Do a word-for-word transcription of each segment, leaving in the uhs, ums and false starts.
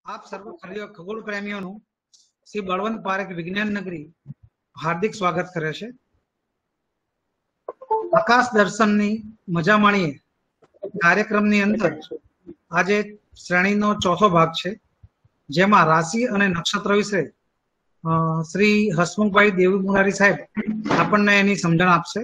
આપ સર્વ ખગોળ પ્રેમીઓનું શ્રી બળવંત પારેખ વિજ્ઞાન નગરી હાર્દિક સ્વાગત કરે છે. આકાશ દર્શનની મજા માણીએ કાર્યક્રમની અંદર આજે શ્રેણીનો ચોથો ભાગ છે, જેમાં રાશિ અને નક્ષત્ર વિશે શ્રી હસમુખભાઈ દેવી મુરારી સાહેબ આપણને એની સમજણ આપશે.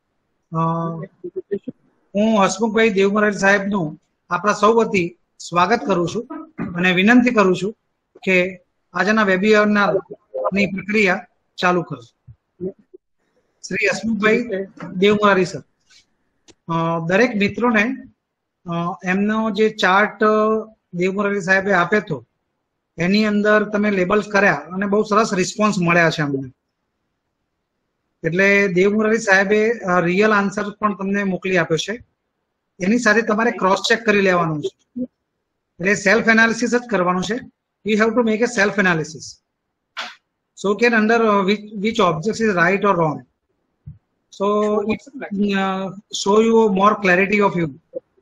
હું હસમુખભાઈ દેવી મુરારી સાહેબનું આપણા સૌ વતી સ્વાગત કરું છું અને વિનંતી કરું છું કે આજના વેબિનારની પ્રક્રિયા ચાલુ કરો. શ્રી હસમુખભાઈ દેવી મુરારી સર, દરેક મિત્રોને એમનો જે ચાર્ટ દેવી મુરારી સાહેબે આપ્યો હતો એની અંદર તમે લેબલ્સ કર્યા અને બહુ સરસ રિસ્પોન્સ મળ્યા છે અમને. એટલે દેવી મુરારી સાહેબે રિયલ આન્સર પણ તમને મોકલી આપ્યો છે. એની સાથે તમારે ક્રોસ ચેક કરી લેવાનું છે, એટલે સેલ્ફ એનાલિસિસ જ કરવાનું છે. You have to make a self analysis so can under which object is right or wrong, so it show you more clarity of you.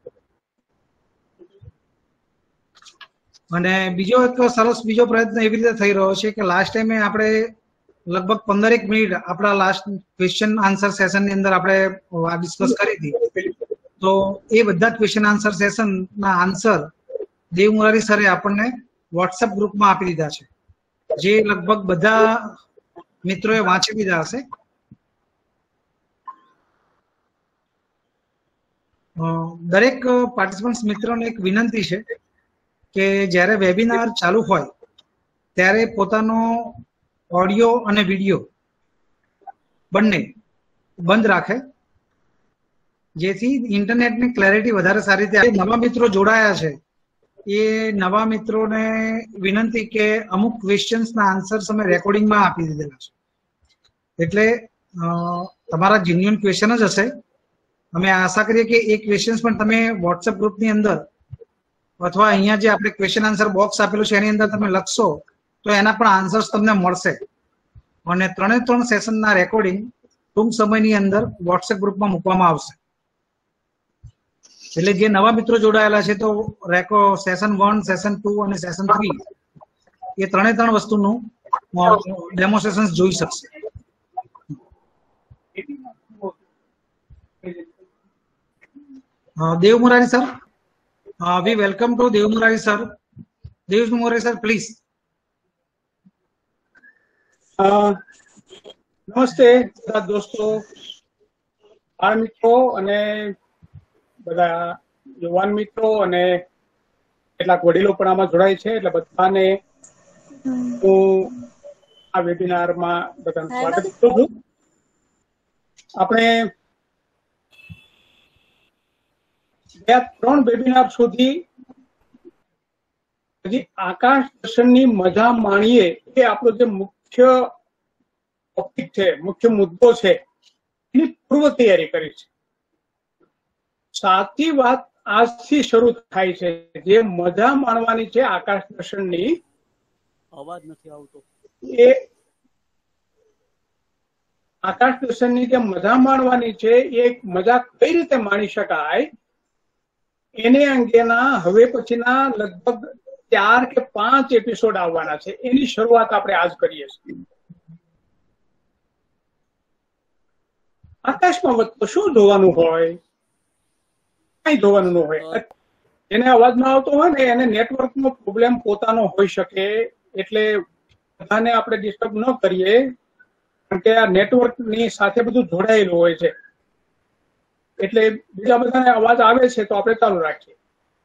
અને બીજો એક સરસ બીજો પ્રયત્ન એવી રીતે થઈ રહ્યો છે કે લાસ્ટ ટાઈમે આપણે લગભગ પંદરેક મિનિટ આપણા લાસ્ટ ક્વેશ્ચન આન્સર સેશનની અંદર આપણે ડિસ્કસ કરી હતી. તો એ બધા ક્વેશ્ચન આન્સર સેશનના આન્સર દેવ મુરારી સરે આપણને વોટ્સએપ ગ્રુપમાં આપી દીધા છે, જે લગભગ બધા મિત્રોએ વાંચી દીધા હશે. દરેક પાર્ટિસિપન્ટ મિત્રોને એક વિનંતી છે કે જ્યારે વેબિનાર ચાલુ હોય ત્યારે પોતાનો ઓડિયો અને વિડીયો બંને બંધ રાખે, જેથી ઇન્ટરનેટની ક્લેરિટી વધારે સારી રીતે. નવા મિત્રો જોડાયા છે એ નવા મિત્રોને વિનંતી કે અમુક ક્વેશ્ચન્સના આન્સર્સ અમે રેકોર્ડિંગમાં આપી દીધેલા છે, એટલે તમારા જેન્યુઅન ક્વેશ્ચન જ હશે. અમે આશા કરીએ કે એ ક્વેશ્ચન્સ પણ તમે વોટ્સએપ ગ્રુપની અંદર અથવા અહીંયા જે આપણે ક્વેશ્ચન આન્સર બોક્સ આપેલું છે એની અંદર તમે લખશો તો એના પણ આન્સર્સ તમને મળશે. અને ત્રણે ત્રણ સેશનના રેકોર્ડિંગ ટૂંક સમયની અંદર વોટ્સએપ ગ્રુપમાં મૂકવામાં આવશે. એટલે જે નવા મિત્રો જોડાયેલા છે તો રેકો સેશન વન, સેશન ટુ અને સેશન થ્રી એ ત્રણે ત્રણ વસ્તુનું ડેમોન્સ્ટ્રેશન જોઈ શકશે. Dev Murari sir, we welcome to Dev Murari sir. Dev Murari sir, please. નમસ્તે બધા દોસ્તો, બાળ મિત્રો અને બધા યુવાન મિત્રો અને કેટલાક વડીલો પણ આમાં જોડાય છે, એટલે બધાને હું આ વેબિનારમાં બધાનું સ્વાગત કરું છું. આપણે ગયા ત્રણ વેબિનાર સુધી હજી આકાશ દર્શનની મજા માણીએ એ આપણો જે મુખ્ય ટોપિક છે, મુખ્ય મુદ્દો છે, એની પૂર્વ તૈયારી કરી છે. સાચી વાત આજથી શરૂ થાય છે. જે મજા માણવાની છે આકાશ દર્શનની, અવાજ નથી આવતો, એ આકાશ દર્શનની જે મજા માણવાની છે એ મજા કઈ રીતે માણી શકાય એને અંગેના હવે પછીના લગભગ ચાર કે પાંચ એપિસોડ આવવાના છે. એની શરૂઆત આપણે આજ કરીએ છીએ. આકાશમાં વધતો શું જોવાનું હોય, કઈ જોવાનું ન હોય. એને અવાજ ના આવતો હોય ને એને નેટવર્કનો પ્રોબ્લેમ પોતાનો હોઈ શકે, એટલે બધાને આપણે ડિસ્ટર્બ ન કરીએ, કારણ કે આ નેટવર્કની સાથે બધું જોડાયેલું હોય છે. એટલે બીજા બધાને અવાજ આવે છે તો આપણે ચાલુ રાખીએ.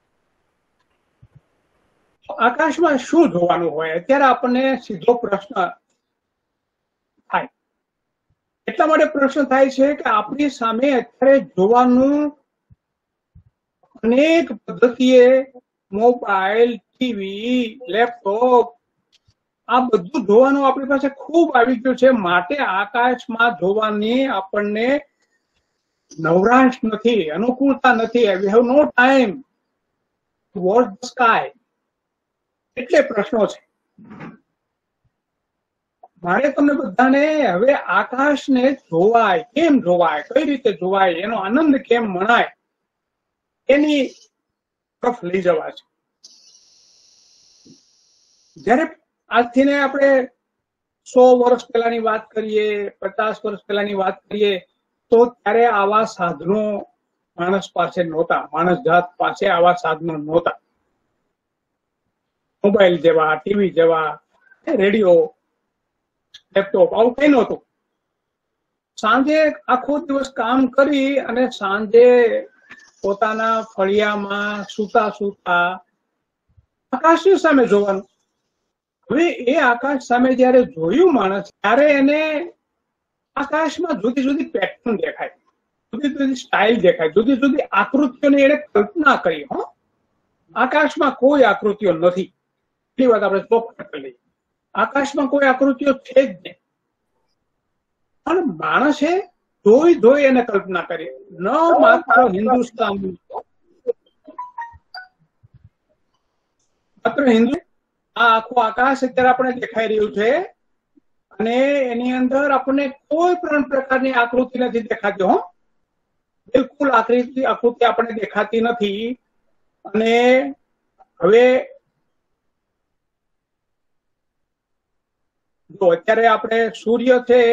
આકાશમાં શું જોવાનું હોય અત્યારે આપણને સીધો પ્રશ્ન થાય. એટલા માટે પ્રશ્ન થાય છે કે આપણી સામે અત્યારે જોવાનું અનેક પદ્ધતિએ મોબાઈલ, ટીવી, લેપટોપ આ બધું જોવાનું આપણી પાસે ખૂબ આવી ગયું છે. માટે આકાશમાં જોવાની આપણને નવરાશ નથી, અનુકૂળતા નથી. We have no time to watch the sky. એટલે પ્રશ્નો છે. મારે તમને બધાને હવે આકાશને જોવાય, કેમ જોવાય, કઈ રીતે જોવાય, એનો આનંદ કેમ મનાય એની તરફ લઈ જવા છે. જયારે આજથી ને આપણે સો વર્ષ પહેલાની વાત કરીએ, પચાસ વર્ષ પહેલાની વાત કરીએ, તો ત્યારે આવા સાધનો માણસ પાસે નહોતા, માણસ જાત પાસે આવા સાધનો નહોતા. મોબાઈલ જેવા, ટીવી જેવા, રેડિયો, લેપટોપ આવું કઈ નહોતું. સાંજે આખો દિવસ કામ કરી અને સાંજે પોતાના ફળિયામાં સૂતા સૂતા આકાશની સામે જોવાનું. હવે એ આકાશ સામે જયારે જોયું માણસ, ત્યારે એને આકાશમાં જુદી જુદી પેટર્ન દેખાય, જુદી જુદી સ્ટાઇલ દેખાય, જુદી જુદી આકૃતિઓની એને કલ્પના કરી. હો, આકાશમાં કોઈ આકૃતિઓ નથી, એ વાત આપણે ચોખ્ખી કરી લઈએ. આકાશમાં કોઈ આકૃતિઓ છે જ નહીં. પણ માણસે ધોઈ ધોઈ એને કલ્પના કરી. ન માત્ર હિન્દુસ્તાન, માત્ર હિન્દુ, આ આખું આકાશ અત્યારે આપણે દેખાઈ રહ્યું છે અને એની અંદર આપણને કોઈ પણ પ્રકારની આકૃતિ નથી દેખાતી. હો, બિલકુલ આકૃતિ આકૃતિ આપણને દેખાતી નથી. અને હવે જો અત્યારે આપણે સૂર્ય છે,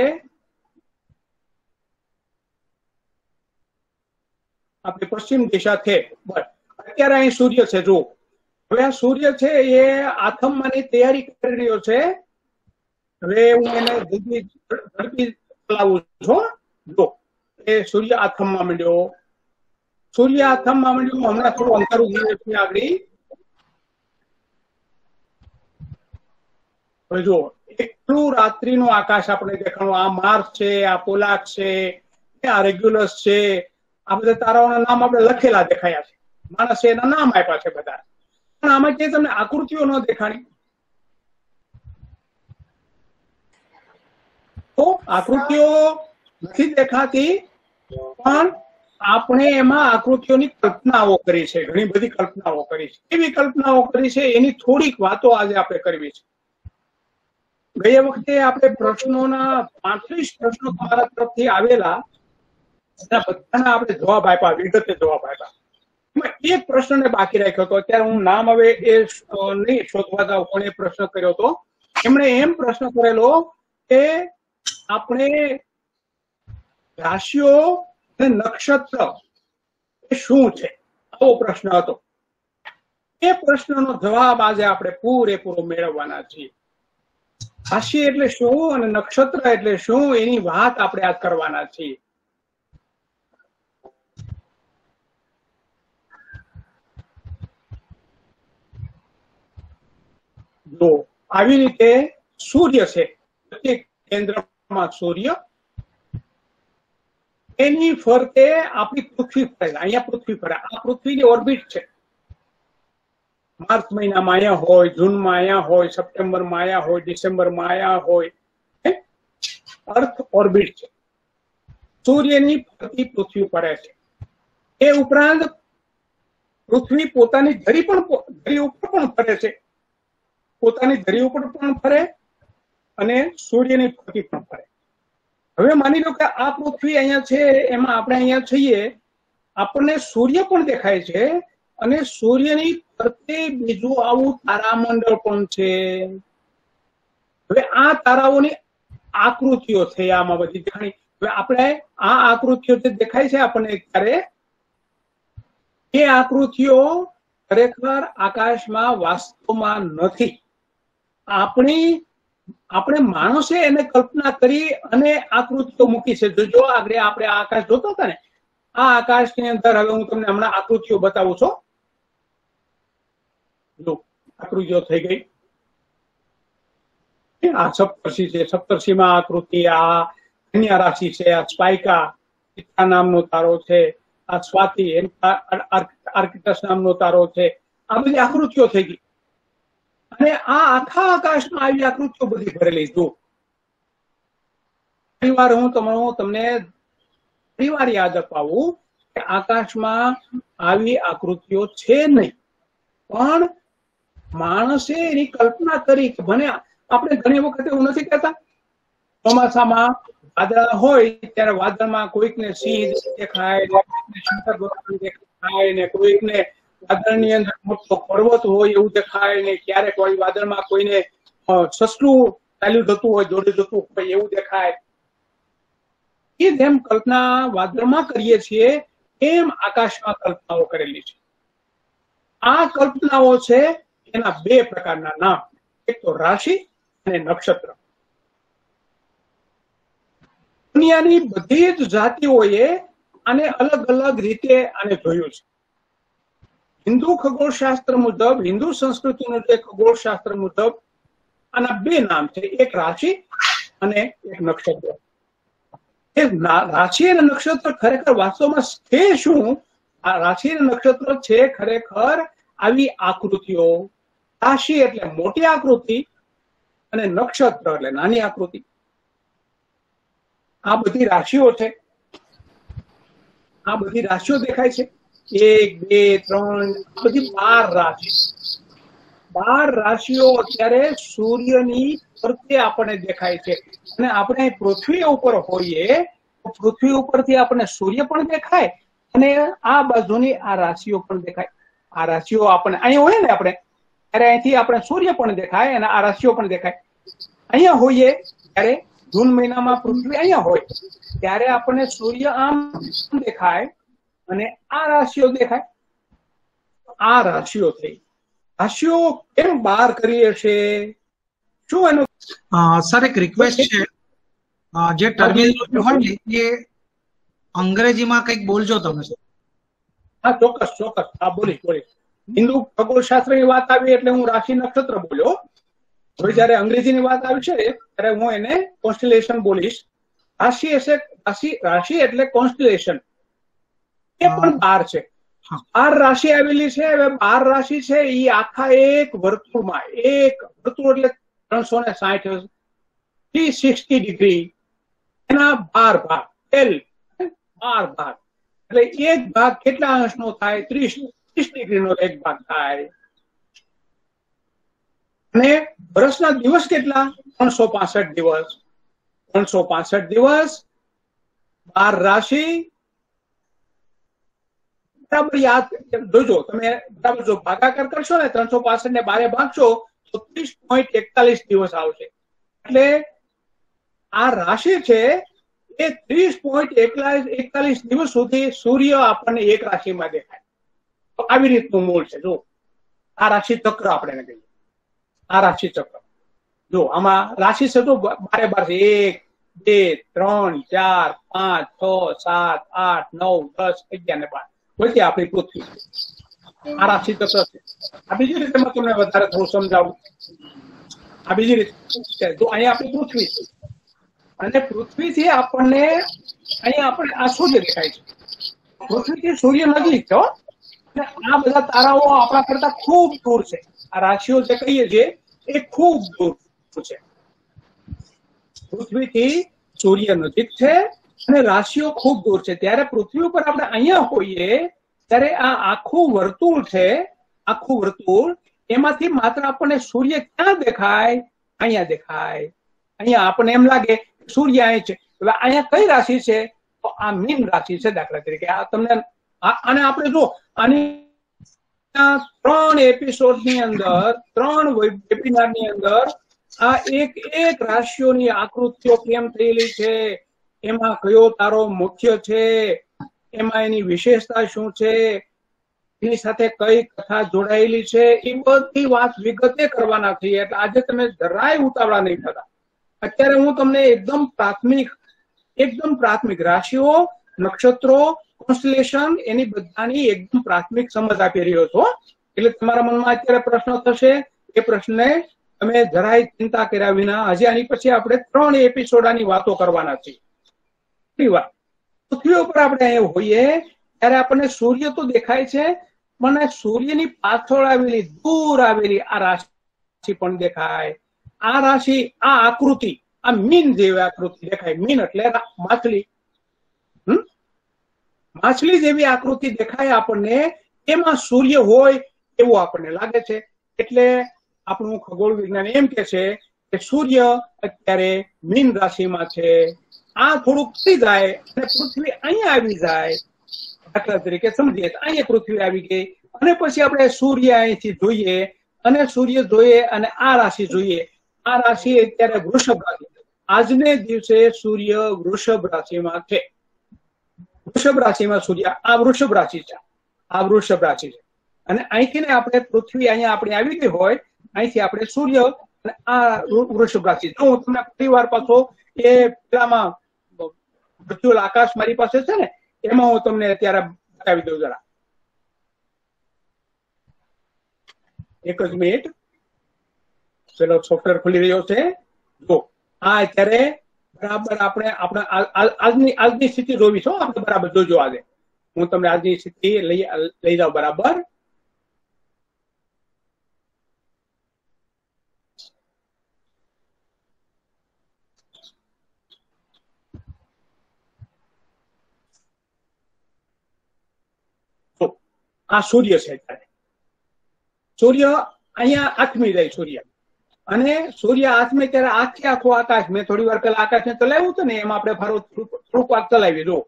આપણી પશ્ચિમ દિશા છે, અત્યારે અહીં સૂર્ય છે. જો હવે આ સૂર્ય છે એ આથમવાની તૈયારી કરી રહ્યો છે. હવે હું એને ઝડપી ઝડપી ચલાવું છું. જો એ સૂર્ય આથમવા માંડ્યો, સૂર્ય આથમવા માંડ્યો. હમણાં થોડું અંધારું થયું છે આગળ. હવે જો એટલું રાત્રિનું આકાશ આપણે દેખાણું. આ માર્સ છે, આ પોલાક છે, આ રેગ્યુલસ છે, આ બધા તારાઓના નામ આપણે લખેલા દેખાયા છે. માણસે એના નામ આપ્યા છે બધા, પણ આમાં કે તમને આકૃતિઓ ન દેખાણી. તો આકૃતિઓ નથી દેખાતી, પણ આપણે એમાં આકૃતિઓની કલ્પનાઓ કરી છે, ઘણી બધી કલ્પનાઓ કરી છે. એવી કલ્પનાઓ કરી છે, એની થોડીક વાતો આજે આપણે કરવી છે. ગયા વખતે આપણે પ્રશ્નોના પાંત્રીસ પ્રશ્નો તમારા તરફથી આવેલા, બધાના આપણે જવાબ આપ્યા, વિગતે જવાબ આપ્યા. એક પ્રશ્નને બાકી રાખ્યો હતો. અત્યારે હું નામ હવે એ નહીં શોધવા જાઉં કોણે પ્રશ્ન કર્યો હતો. એમણે એમ પ્રશ્ન કરેલો કે આપણે રાશિઓ અને નક્ષત્ર એ શું છે, આવો પ્રશ્ન હતો. એ પ્રશ્નનો જવાબ આજે આપણે પૂરેપૂરો મેળવવાના છીએ. રાશિ એટલે શું અને નક્ષત્ર એટલે શું, એની વાત આપણે આજ કરવાના છીએ. જો આવી રીતે સૂર્ય છે, કેન્દ્રમાં સૂર્ય, એની ફરતે આપણી પૃથ્વી ફરે. અહીંયા પૃથ્વી ફરે. આ પૃથ્વીની ઓર્બિટ છે. માર્ચ મહિનામાં અહીંયા હોય, જૂનમાં અહીંયા હોય, સપ્ટેમ્બરમાં અહીંયા હોય, ડિસેમ્બરમાં અહીંયા હોય. અર્થ ઓર્બિટ છે. સૂર્યની ફરતી પૃથ્વી ફરે છે. એ ઉપરાંત પૃથ્વી પોતાની ધરી પણ ધરી ઉપર પણ ફરે છે. પોતાની ધરી ઉપર પણ ફરે અને સૂર્યની ફરતી પણ ફરે. હવે માની લો કે આ પૃથ્વી અહીંયા છે, એમાં આપણે અહીંયા છીએ, આપણને સૂર્ય પણ દેખાય છે અને સૂર્યની ફરતે બીજું આવું તારામંડળ પણ છે. હવે આ તારાઓની આકૃતિઓ છે આમાં બધી દેખાણી. હવે આપણે આ આકૃતિઓ જે દેખાય છે આપણને ત્યારે, એ આકૃતિઓ ખરેખર આકાશમાં વાસ્તવમાં નથી. આપણી આપણે માણસે એને કલ્પના કરી અને આકૃતિઓ મૂકી છે. જો આગળ આપણે આ આકાશ જોતા હતા ને, આ આકાશની અંદર હવે હું તમને હમણાં આકૃતિઓ બતાવું છું. જો આકૃતિઓ થઈ ગઈ. આ સપ્તર્ષિ છે, સપ્તર્ષિમાં આકૃતિ, આ કન્યા રાશિ છે, આ સ્પાઇકા ચિત્રા નામનો તારો છે, આ સ્વાતિ આર્કિટસ નામનો તારો છે. આ બધી આકૃતિઓ થઈ ગઈ. અને આ આખા આકાશમાં આવી આકૃતિઓ બધી ભરેલી. જો પરિવાર હું તમારું તમને પરિવાર યાદ અપાવું કે આકાશમાં આવી આકૃતિઓ છે નહીં, પણ માણસે એની કલ્પના કરી કે મને આપણે ઘણી વખત એવું નથી કહેતા, ચોમાસામાં વાદળા હોય ત્યારે વાદળમાં કોઈકને સિંહ દેખાય, કોઈકને શંકર ભગવાન દેખાય, ને કોઈકને વાદળની અંદર મોટો પર્વત હોય એવું દેખાય ને ક્યારેક કોઈ વાદળમાં કોઈને સસલું ચાલ્યું જતું હોય દોડી જતું હોય એવું દેખાય. એ જેમ કલ્પના વાદળમાં કરીએ છીએ એમ આકાશમાં કલ્પનાઓ કરેલી છે. આ કલ્પનાઓ છે એના બે પ્રકારના નામ, એક તો રાશિ અને નક્ષત્ર. દુનિયાની બધી જ જાતિઓએ આને અલગ અલગ રીતે આને જોયું છે. હિન્દુ ખગોળશાસ્ત્ર મુજબ, હિન્દુ સંસ્કૃતિનું જે ખગોળશાસ્ત્ર મુજબ આના બે નામ છે, એક રાશિ અને એક નક્ષત્ર. એ રાશિ અને નક્ષત્ર ખરેખર વાસ્તવમાં છે શું? આ રાશિ અને નક્ષત્ર છે ખરેખર આવી આકૃતિઓ. રાશિ એટલે મોટી આકૃતિ અને નક્ષત્ર એટલે નાની આકૃતિ. આ બધી રાશિઓ છે, આ બધી રાશિઓ દેખાય છે. એક, બે, ત્રણ, બધી બાર રાશિ. બાર રાશિઓ અત્યારે સૂર્યની ફરતે આપણને દેખાય છે. અને આપણે પૃથ્વી ઉપર હોઈએ તો પૃથ્વી ઉપરથી આપણને સૂર્ય પણ દેખાય અને આ બાજુની આ રાશિઓ પણ દેખાય. આ રાશિઓ આપણે અહીંયા હોય ને આપણે ત્યારે અહીંથી આપણે સૂર્ય પણ દેખાય અને આ રાશિઓ પણ દેખાય. અહીંયા હોઈએ ત્યારે જૂન મહિનામાં પૃથ્વી અહીંયા હોય ત્યારે આપણને સૂર્ય આમ દેખાય અને આ રાશિઓ દેખાય. આ રાશિઓ થઈ. રાશિઓ કેમ બહાર કરીએ છે? શું એનું સર એક રિક્વેસ્ટ છે, જે ટર્મિનોલોજી હોય ને એ અંગ્રેજીમાં કંઈક બોલજો તમે. હા ચોક્કસ ચોક્કસ હા બોલીશ બોલીશ. હિન્દુ ખગોળશાસ્ત્રની વાત આવી એટલે હું રાશિ નક્ષત્ર બોલ્યો. હવે જયારે અંગ્રેજીની વાત આવી છે ત્યારે હું એને કોન્સ્ટેલેશન બોલીશ. રાશિ એટલે રાશિ રાશિ એટલે કોન્સ્ટેલેશન. એ પણ બાર છે. બાર રાશિ આવેલી છે. હવે બાર રાશિ છે એ આખા એક વર્તુળમાં, એક વર્તુળ એટલે ત્રણસો ને સાઠ થ્રી સિક્સટી ડિગ્રી, એના બાર ભાગ, એલ બાર ભાગ એટલે એક ભાગ કેટલા અંશનો થાય? ત્રીસ ત્રીસ ડિગ્રીનો એક ભાગ થાય. અને વર્ષના દિવસ કેટલા? ત્રણસો પાસઠ દિવસ. ત્રણસો પાસઠ દિવસ, બાર રાશિ. બરાબર યાદ જોજો તમે, બરાબર જો ભાગાકાર કરશો ને ત્રણસો પાસઠ ને બારે ભાગશો તો ત્રીસ પોઈન્ટ એકતાલીસ દિવસ આવશે. એટલે આ રાશિ છે એ ત્રીસ પોઈન્ટ એકતાલીસ દિવસ સુધી સૂર્ય આપણને એક રાશિમાં દેખાય. તો આવી રીતનું મૂળ છે. જો આ રાશિ ચક્ર આપણે કહીએ, આ રાશિ ચક્ર. જો આમાં રાશિ છે તો બારે બાર છે. એક, બે, ત્રણ, ચાર, પાંચ, છ, સાત, આઠ, નવ, દસ, અગિયાર ને બાર. વચ્ચે આપણી પૃથ્વી. આ રાશિ ચક્ર છે. આ બીજી રીતે મેં તમને વધારે થોડું સમજાવું. આ બીજી રીતે તો અહીંયા આપણી પૃથ્વી છે અને પૃથ્વીથી આપણને અહીંયા આપણે આ સૂર્ય દેખાય છે. પૃથ્વીથી સૂર્ય નજીક છે અને આ બધા તારાઓ આપણા કરતા ખૂબ દૂર છે. આ રાશિઓ જે કહીએ છીએ એ ખૂબ દૂર છે. પૃથ્વીથી સૂર્ય નજીક છે અને રાશિઓ ખૂબ દૂર છે. ત્યારે પૃથ્વી ઉપર આપણે અહીંયા હોઈએ ત્યારે આ આખું વર્તુળ છે, આખું વર્તુળ, એમાંથી માત્ર આપણને સૂર્ય ક્યાં દેખાય? અહીંયા દેખાય. અહીંયા આપણને એમ લાગે સૂર્ય અહીં છે. એટલે અહીંયા કઈ રાશિ છે? તો આ મીન રાશિ છે. દાખલા તરીકે આ તમને આને આપણે જો આની ત્રણ એપિસોડ ની અંદર, ત્રણ વેબિનાર ની અંદર આ એક એક રાશિઓની આકૃતિઓ કેમ થયેલી છે, એમાં કયો તારો મુખ્ય છે, એમાં એની વિશેષતા શું છે, એની સાથે કઈ કથા જોડાયેલી છે, એ બધી વાત વિગતે કરવાના છીએ. એટલે આજે તમે જરાય ઉતાવળા નહીં થતા. અત્યારે હું તમને એકદમ પ્રાથમિક એકદમ પ્રાથમિક રાશિઓ, નક્ષત્રો, કોન્સ્ટેલેશન એની બધાની એકદમ પ્રાથમિક સમજ આપી રહ્યો છો. એટલે તમારા મનમાં અત્યારે પ્રશ્ન થશે, એ પ્રશ્નને તમે જરાય ચિંતા કર્યા વિના હજી આની પછી આપણે ત્રણ એપિસોડની વાતો કરવાના છીએ. પૃથ્વી ઉપર આપણે અહીંયા હોઈએ ત્યારે આપણને સૂર્ય તો દેખાય છે, પણ સૂર્યની પાછળ આવેલી દૂર આવેલી આ રાશિ પણ દેખાય. આ રાશિ, આ આકૃતિ, આ મીન જેવી આકૃતિ દેખાય. મીન એટલે માછલી. હમ માછલી જેવી આકૃતિ દેખાય આપણને. એમાં સૂર્ય હોય એવું આપણને લાગે છે. એટલે આપણું ખગોળ વિજ્ઞાન એમ કે છે કે સૂર્ય અત્યારે મીન રાશિમાં છે. આ થોડુંક થઈ જાય અને પૃથ્વી અહીંયા આવી જાય. દાખલા તરીકે સમજીએ તો અહીંયા પૃથ્વી આવી ગઈ, અને પછી આપણે સૂર્ય અહીંથી જોઈએ અને સૂર્ય જોઈએ અને આ રાશિ જોઈએ. આ રાશિ અત્યારે વૃષભ રાશિ. આજને દિવસે સૂર્ય વૃષભ રાશિમાં છે. વૃષભ રાશિમાં સૂર્ય, આ વૃષભ રાશિ છે, આ વૃષભ રાશિ છે. અને અહીંથી ને આપણે પૃથ્વી અહીંયા આપણે આવી ગઈ હોય, અહીંથી આપણે સૂર્ય અને આ વૃષભ રાશિ. જો હું તમને પરિવાર પાછો એ પેલામાં પ્રજ્વલ આકાશ મારી પાસે છે ને, એમાં હું તમને અત્યારે બતાવી દઉં જરા. એક જ મિનિટ, ચલો સોફ્ટવેર ખુલી રહ્યો છે. જો આ અત્યારે બરાબર આપણે આપણે આજની આજની સ્થિતિ જોવી છો આપણે બરાબર જોજો. આજે હું તમને આજની સ્થિતિ લઈ લઈ જાઉં બરાબર. આ સૂર્ય છે અત્યારે. સૂર્ય અહીંયા આઠમી જાય સૂર્ય, અને સૂર્ય આઠમે ત્યારે આખે આખો આકાશ, મેં થોડી વાર પેલા આકાશને ચલાવ્યું હતું ને, એમાં આપણે ફરો થોડુંક વાર ચલાવી દો.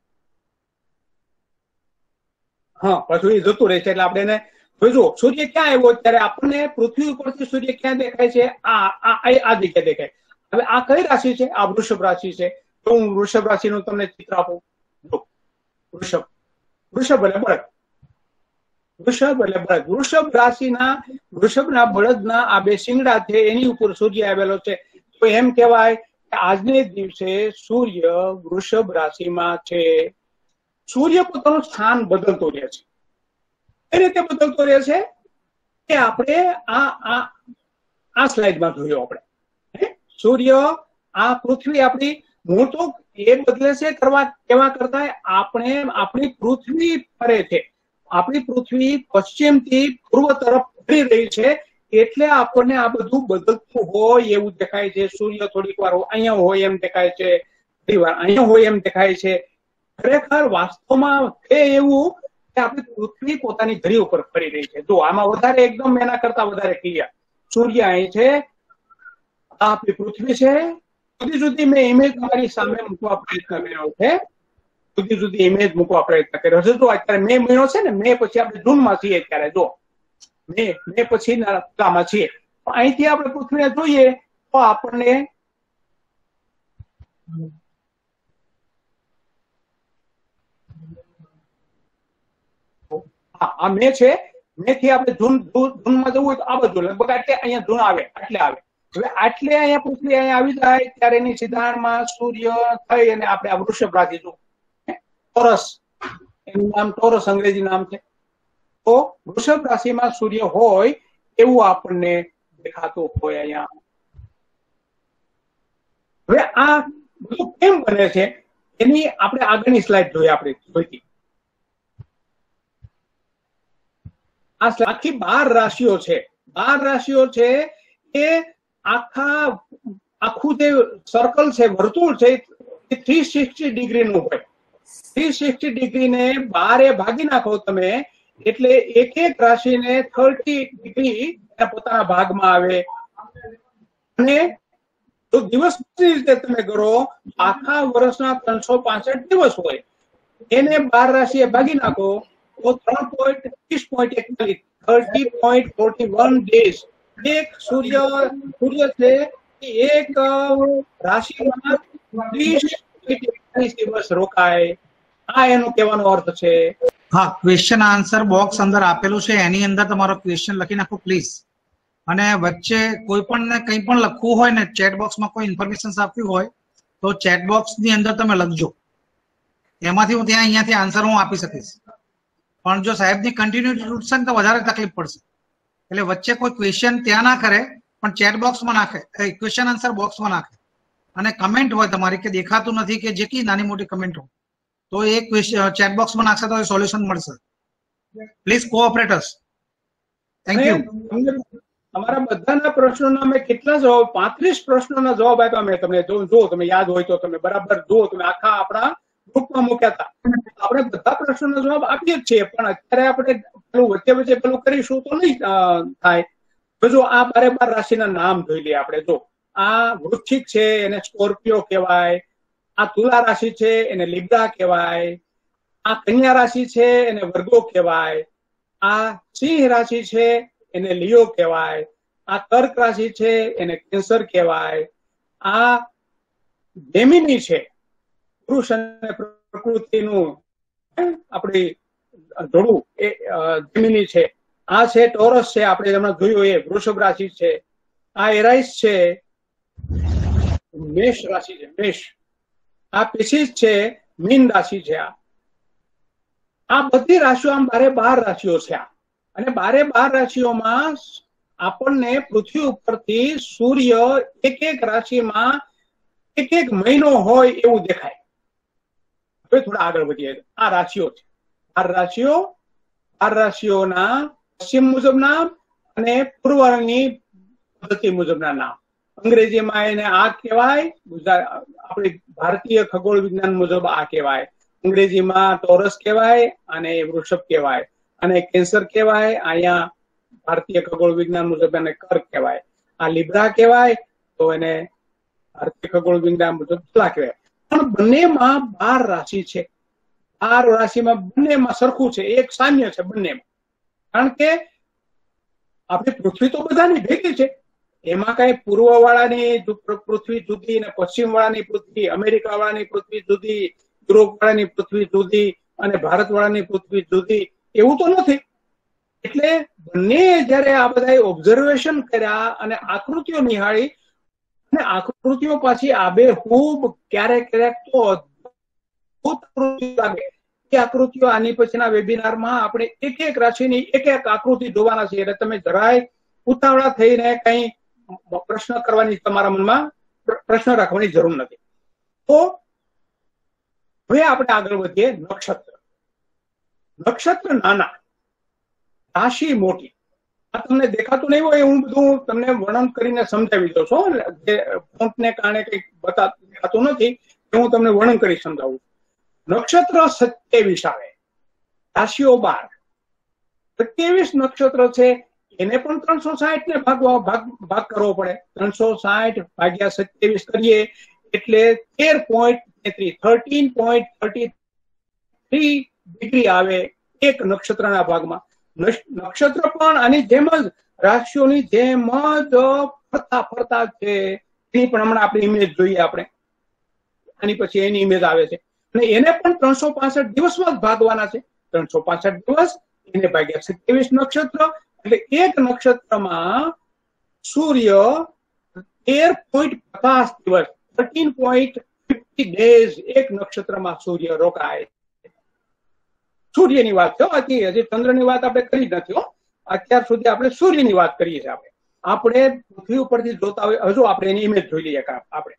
હા, પછી એ જતું રહેશે એટલે આપણે એને જોઈજો. સૂર્ય ક્યાં આવ્યો અત્યારે? આપણને પૃથ્વી ઉપરથી સૂર્ય ક્યાં દેખાય છે? આ આ જગ્યા દેખાય. હવે આ કઈ રાશિ છે? આ વૃષભ રાશિ છે. તો હું વૃષભ રાશિનું તમને ચિત્ર આપું. વૃષભ વૃષભ એટલે બળદ, વૃષભ એટલે બળદ. વૃષભ રાશિના વૃષભના બળદના આ બે શિંગડા છે, એની ઉપર સૂર્ય આવેલો છે. તો એમ કહેવાય કે આજને દિવસે સૂર્ય વૃષભ રાશિમાં છે. સૂર્ય પોતાનું સ્થાન બદલતો રહે છે. એ રીતે બદલતો રહે છે કે આપણે આ આ આ સ્લાઇડમાં જોયું. આપણે સૂર્ય આ પૃથ્વી આપણી મૂળ તો એ બદલે છે કરવા કેવા કરતા આપણે આપણી પૃથ્વી ફરે છે. આપણી પૃથ્વી પશ્ચિમથી પૂર્વ તરફ ફરી રહી છે, એટલે આપણને આ બધું બદલતું હોય એવું દેખાય છે. સૂર્ય થોડીક વાર અહીંયા હોય એમ દેખાય છે, થોડી વાર અહીંયા હોય એમ દેખાય છે. ખરેખર વાસ્તવમાં છે એવું કે આપણી પૃથ્વી પોતાની ધરી ઉપર ફરી રહી છે. જો આમાં વધારે એકદમ એના કરતા વધારે ક્લિયર. સૂર્ય અહીં છે, આ આપણી પૃથ્વી છે. જુદી જુદી મેં ઇમેજ તમારી સામે મૂકવા પ્રયત્ન કર્યો છે. જુદી જુદી ઇમેજ મૂકવા પ્રયત્ન કર્યો છે. જો અત્યારે મે મહિનો છે ને, મે પછી આપણે જૂનમાં છીએ અત્યારે. જો મે મે પછી માં છીએ. અહીંથી આપણે પૃથ્વીને જોઈએ તો આપણને આ મે છે. મે થી આપણે જૂન જૂનમાં જવું હોય તો આ બધું લગભગ આટલે અહીંયા જૂન આવે, આટલે આવે. હવે આટલે અહીંયા પૃથ્વી અહીંયા આવી જાય ત્યારે એની સિદ્ધાંતમાં સૂર્ય થઈ અને આપણે આ વૃષભ રાશિ જો ટોરસ, એનું નામ ટોરસ અંગ્રેજી નામ છે. તો વૃષભ રાશિમાં સૂર્ય હોય એવું આપણને દેખાતું હોય અહીંયા. હવે આ બધું કેમ બને છે એની આપણે આગળની સ્લાઇડ જોઈએ. આપણે જોઈતી આ આખી બાર રાશિઓ છે. બાર રાશિઓ છે એ આખા આખું જે સર્કલ છે, વર્તુળ છે, એ થ્રી સિક્સટી ડિગ્રી નું હોય. થ્રી સિક્સટી ડિગ્રી ને બારે ભાગી નાખો તમે એટલે એક એક રાશિને થર્ટી ડિગ્રી પોતાના ભાગમાં આવે. અને જો દિવસની રીતે તમે કરો, આખા વર્ષના ત્રણસો પાસઠ દિવસ હોય, એને બાર રાશિએ ભાગી નાખો તો ત્રણ પોઈન્ટ ત્રીસ પોઈન્ટ એકતાલીસ thirty point forty one days એક સૂર્ય સૂર્ય છે એક રાશિમાં ત્રીસ એકતાલીસ દિવસ રોકાય. આ એનો કહેવાનો અર્થ છે. હા, ક્વેશ્ચન આન્સર બોક્સ અંદર આપેલું છે, એની અંદર તમારો ક્વેશ્ચન લખી નાખો પ્લીઝ. અને વચ્ચે કોઈ પણ ને કંઈ પણ લખવું હોય ને, ચેટ બોક્સમાં કોઈ ઇન્ફોર્મેશન આપવી હોય તો ચેટ બોક્સ ની અંદર તમે લખજો. એમાંથી હું ત્યાં અહીંયાથી આન્સર હું આપી શકીશ. પણ જો સાહેબની કન્ટિન્યુટી તૂટશે ને તો વધારે તકલીફ પડશે. એટલે વચ્ચે કોઈ ક્વેશ્ચન ત્યાં ના કરે, પણ ચેટ બોક્સમાં નાખે, ક્વેશ્ચન આન્સર બોક્સમાં નાખે. અને કમેન્ટ હોય તમારી કે દેખાતું નથી કે જેટલી નાની મોટી કમેન્ટ હોય તો એ ક્વેશ્ચન ચેટ બોક્સમાં નાખશે તો એ સોલ્યુશન મળશે. Please cooperators. Thank you. અમારા બધાના પ્રશ્નોના મેં કેટલા જવાબ, પાંત્રીસ પ્રશ્નોના જવાબ આપ્યા મેં તમને. જો તમે યાદ હોય તો તમે બરાબર જુઓ, તમે આખા આપણા ગ્રુપમાં મૂક્યા હતા. આપણે બધા પ્રશ્નોના જવાબ આપીએ જ છીએ, પણ અત્યારે આપણે પેલું વચ્ચે વચ્ચે પેલું કરીશું તો નહીં થાય. જો આ બારે બાર રાશિના નામ જોઈ લઈએ આપણે. જો આ વૃશ્ચિક છે એને સ્કોર્પિયો કહેવાય, આ તુલા રાશિ છે એને લિબ્રા કહેવાય, આ કન્યા રાશિ છે એને વર્ગો કહેવાય, આ સિંહ રાશિ છે એને લિયો કહેવાય, આ કર્ક રાશિ છે એને કેન્સર કહેવાય, આ જેમિની છે પુરુષ અને પ્રકૃતિનું આપણી જોડું એ જેમિની છે, આ છે ટોરસ છે આપણે હમણાં જોયું એ વૃષભ રાશિ છે, આ એરાઇસ છે મેષ રાશિ છે મેષ, આ પિસિસ છે મીન રાશિ છે, આ આ બધી રાશિઓ આમ બારે બાર રાશિઓ છે આ, અને બારે બાર રાશિઓમાં આપણને પૃથ્વી ઉપરથી સૂર્ય એક એક રાશિમાં એક એક મહિનો હોય એવું દેખાય. હવે થોડા આગળ વધીએ. આ રાશિઓ છે, બાર રાશિઓ, બાર રાશિઓના પશ્ચિમ મુજબના અને પૂર્વની પદ્ધતિ મુજબના નામ. અંગ્રેજીમાં એને આ કહેવાય, ગુજરાત આપણી ભારતીય ખગોળ વિજ્ઞાન મુજબ આ કહેવાય. અંગ્રેજીમાં ટોરસ કહેવાય અને વૃષભ કહેવાય, અને કેન્સર કહેવાય, અહીંયા ભારતીય ખગોળ વિજ્ઞાન મુજબ એને કર્ક કહેવાય. આ લિબ્રા કહેવાય તો એને ભારતીય ખગોળ વિજ્ઞાન મુજબ તુલા કહેવાય. પણ બંનેમાં બાર રાશિ છે, બાર રાશિમાં બંનેમાં સરખું છે, એક સામ્ય છે બંનેમાં. કારણ કે આપણી પૃથ્વી તો બધાની ભેગી છે, એમાં કઈ પૂર્વ વાળાની પૃથ્વી જુદી અને પશ્ચિમ વાળાની પૃથ્વી, અમેરિકા વાળાની પૃથ્વી જુદી, યુરોપ વાળાની પૃથ્વી જુદી અને ભારત વાળાની પૃથ્વી જુદી એવું તો નથી. એટલે બંને જયારે આ બધા ઓબ્ઝર્વેશન કર્યા અને આકૃતિઓ નિહાળી, અને આકૃતિઓ પાછી આબેહૂબ ક્યારેક ક્યારેક તો અદભુત આકૃતિઓ લાગે. એ આકૃતિઓ આની પછીના વેબિનારમાં આપણે એક એક રાશિની એક એક આકૃતિ જોવાના છે, એટલે તમે જરાય ઉતાવળા થઈને કઈ પ્રશ્ન કરવાની તમારા મનમાં પ્રશ્ન રાખવાની જરૂર નથી. તો હવે આપણે આગળ વધીએ. નક્ષત્ર. નક્ષત્ર નાના, રાશિ મોટી. આ તમને દેખાતું નહીં હોય, હું બધું તમને વર્ણન કરીને સમજાવી દઉં છું. જે ફોન્ટને કારણે કઈ બતા દેખાતું નથી, હું તમને વર્ણન કરી સમજાવું. નક્ષત્ર સત્યાવીસ આવે, રાશિઓ બાર. સત્યાવીસ નક્ષત્ર છે, એને પણ ત્રણસો સાહીઠ ને ભાગવા ભાગ ભાગ કરવો પડે. ત્રણસો સાહીઠ ભાગ્યા સત્યાવીસ કરીએ એટલે તેર પોઈન્ટ તેત્રીસ thirteen point thirty three degree આવે એક નક્ષત્રના ભાગમાં. નક્ષત્ર પણ આની જેમ જ રાશિઓની જેમ જ ફરતા ફરતા છે. એની પણ હમણાં આપણી ઇમેજ જોઈએ આપણે, આની પછી એની ઇમેજ આવે છે, અને એને પણ ત્રણસો પાસઠ દિવસમાં જ ભાગવાના છે. ત્રણસો પાસઠ દિવસ એને ભાગ્યા સત્યાવીસ નક્ષત્ર, એટલે એક નક્ષત્રમાં સૂર્ય તેર પોઈન્ટ પચાસ દિવસ થર્ટીન પોઈન્ટ ફિફ્ટી ડેઝ એક નક્ષત્રમાં સૂર્ય રોકાય. સૂર્યની વાત છે, હજી હજી ચંદ્રની વાત આપણે કરી નથી હો. અત્યાર સુધી આપણે સૂર્યની વાત કરીએ છીએ. આપણે આપણે પૃથ્વી ઉપરથી જોતા હોય, હજુ આપણે એની ઇમેજ જોઈ લઈએ. આપણે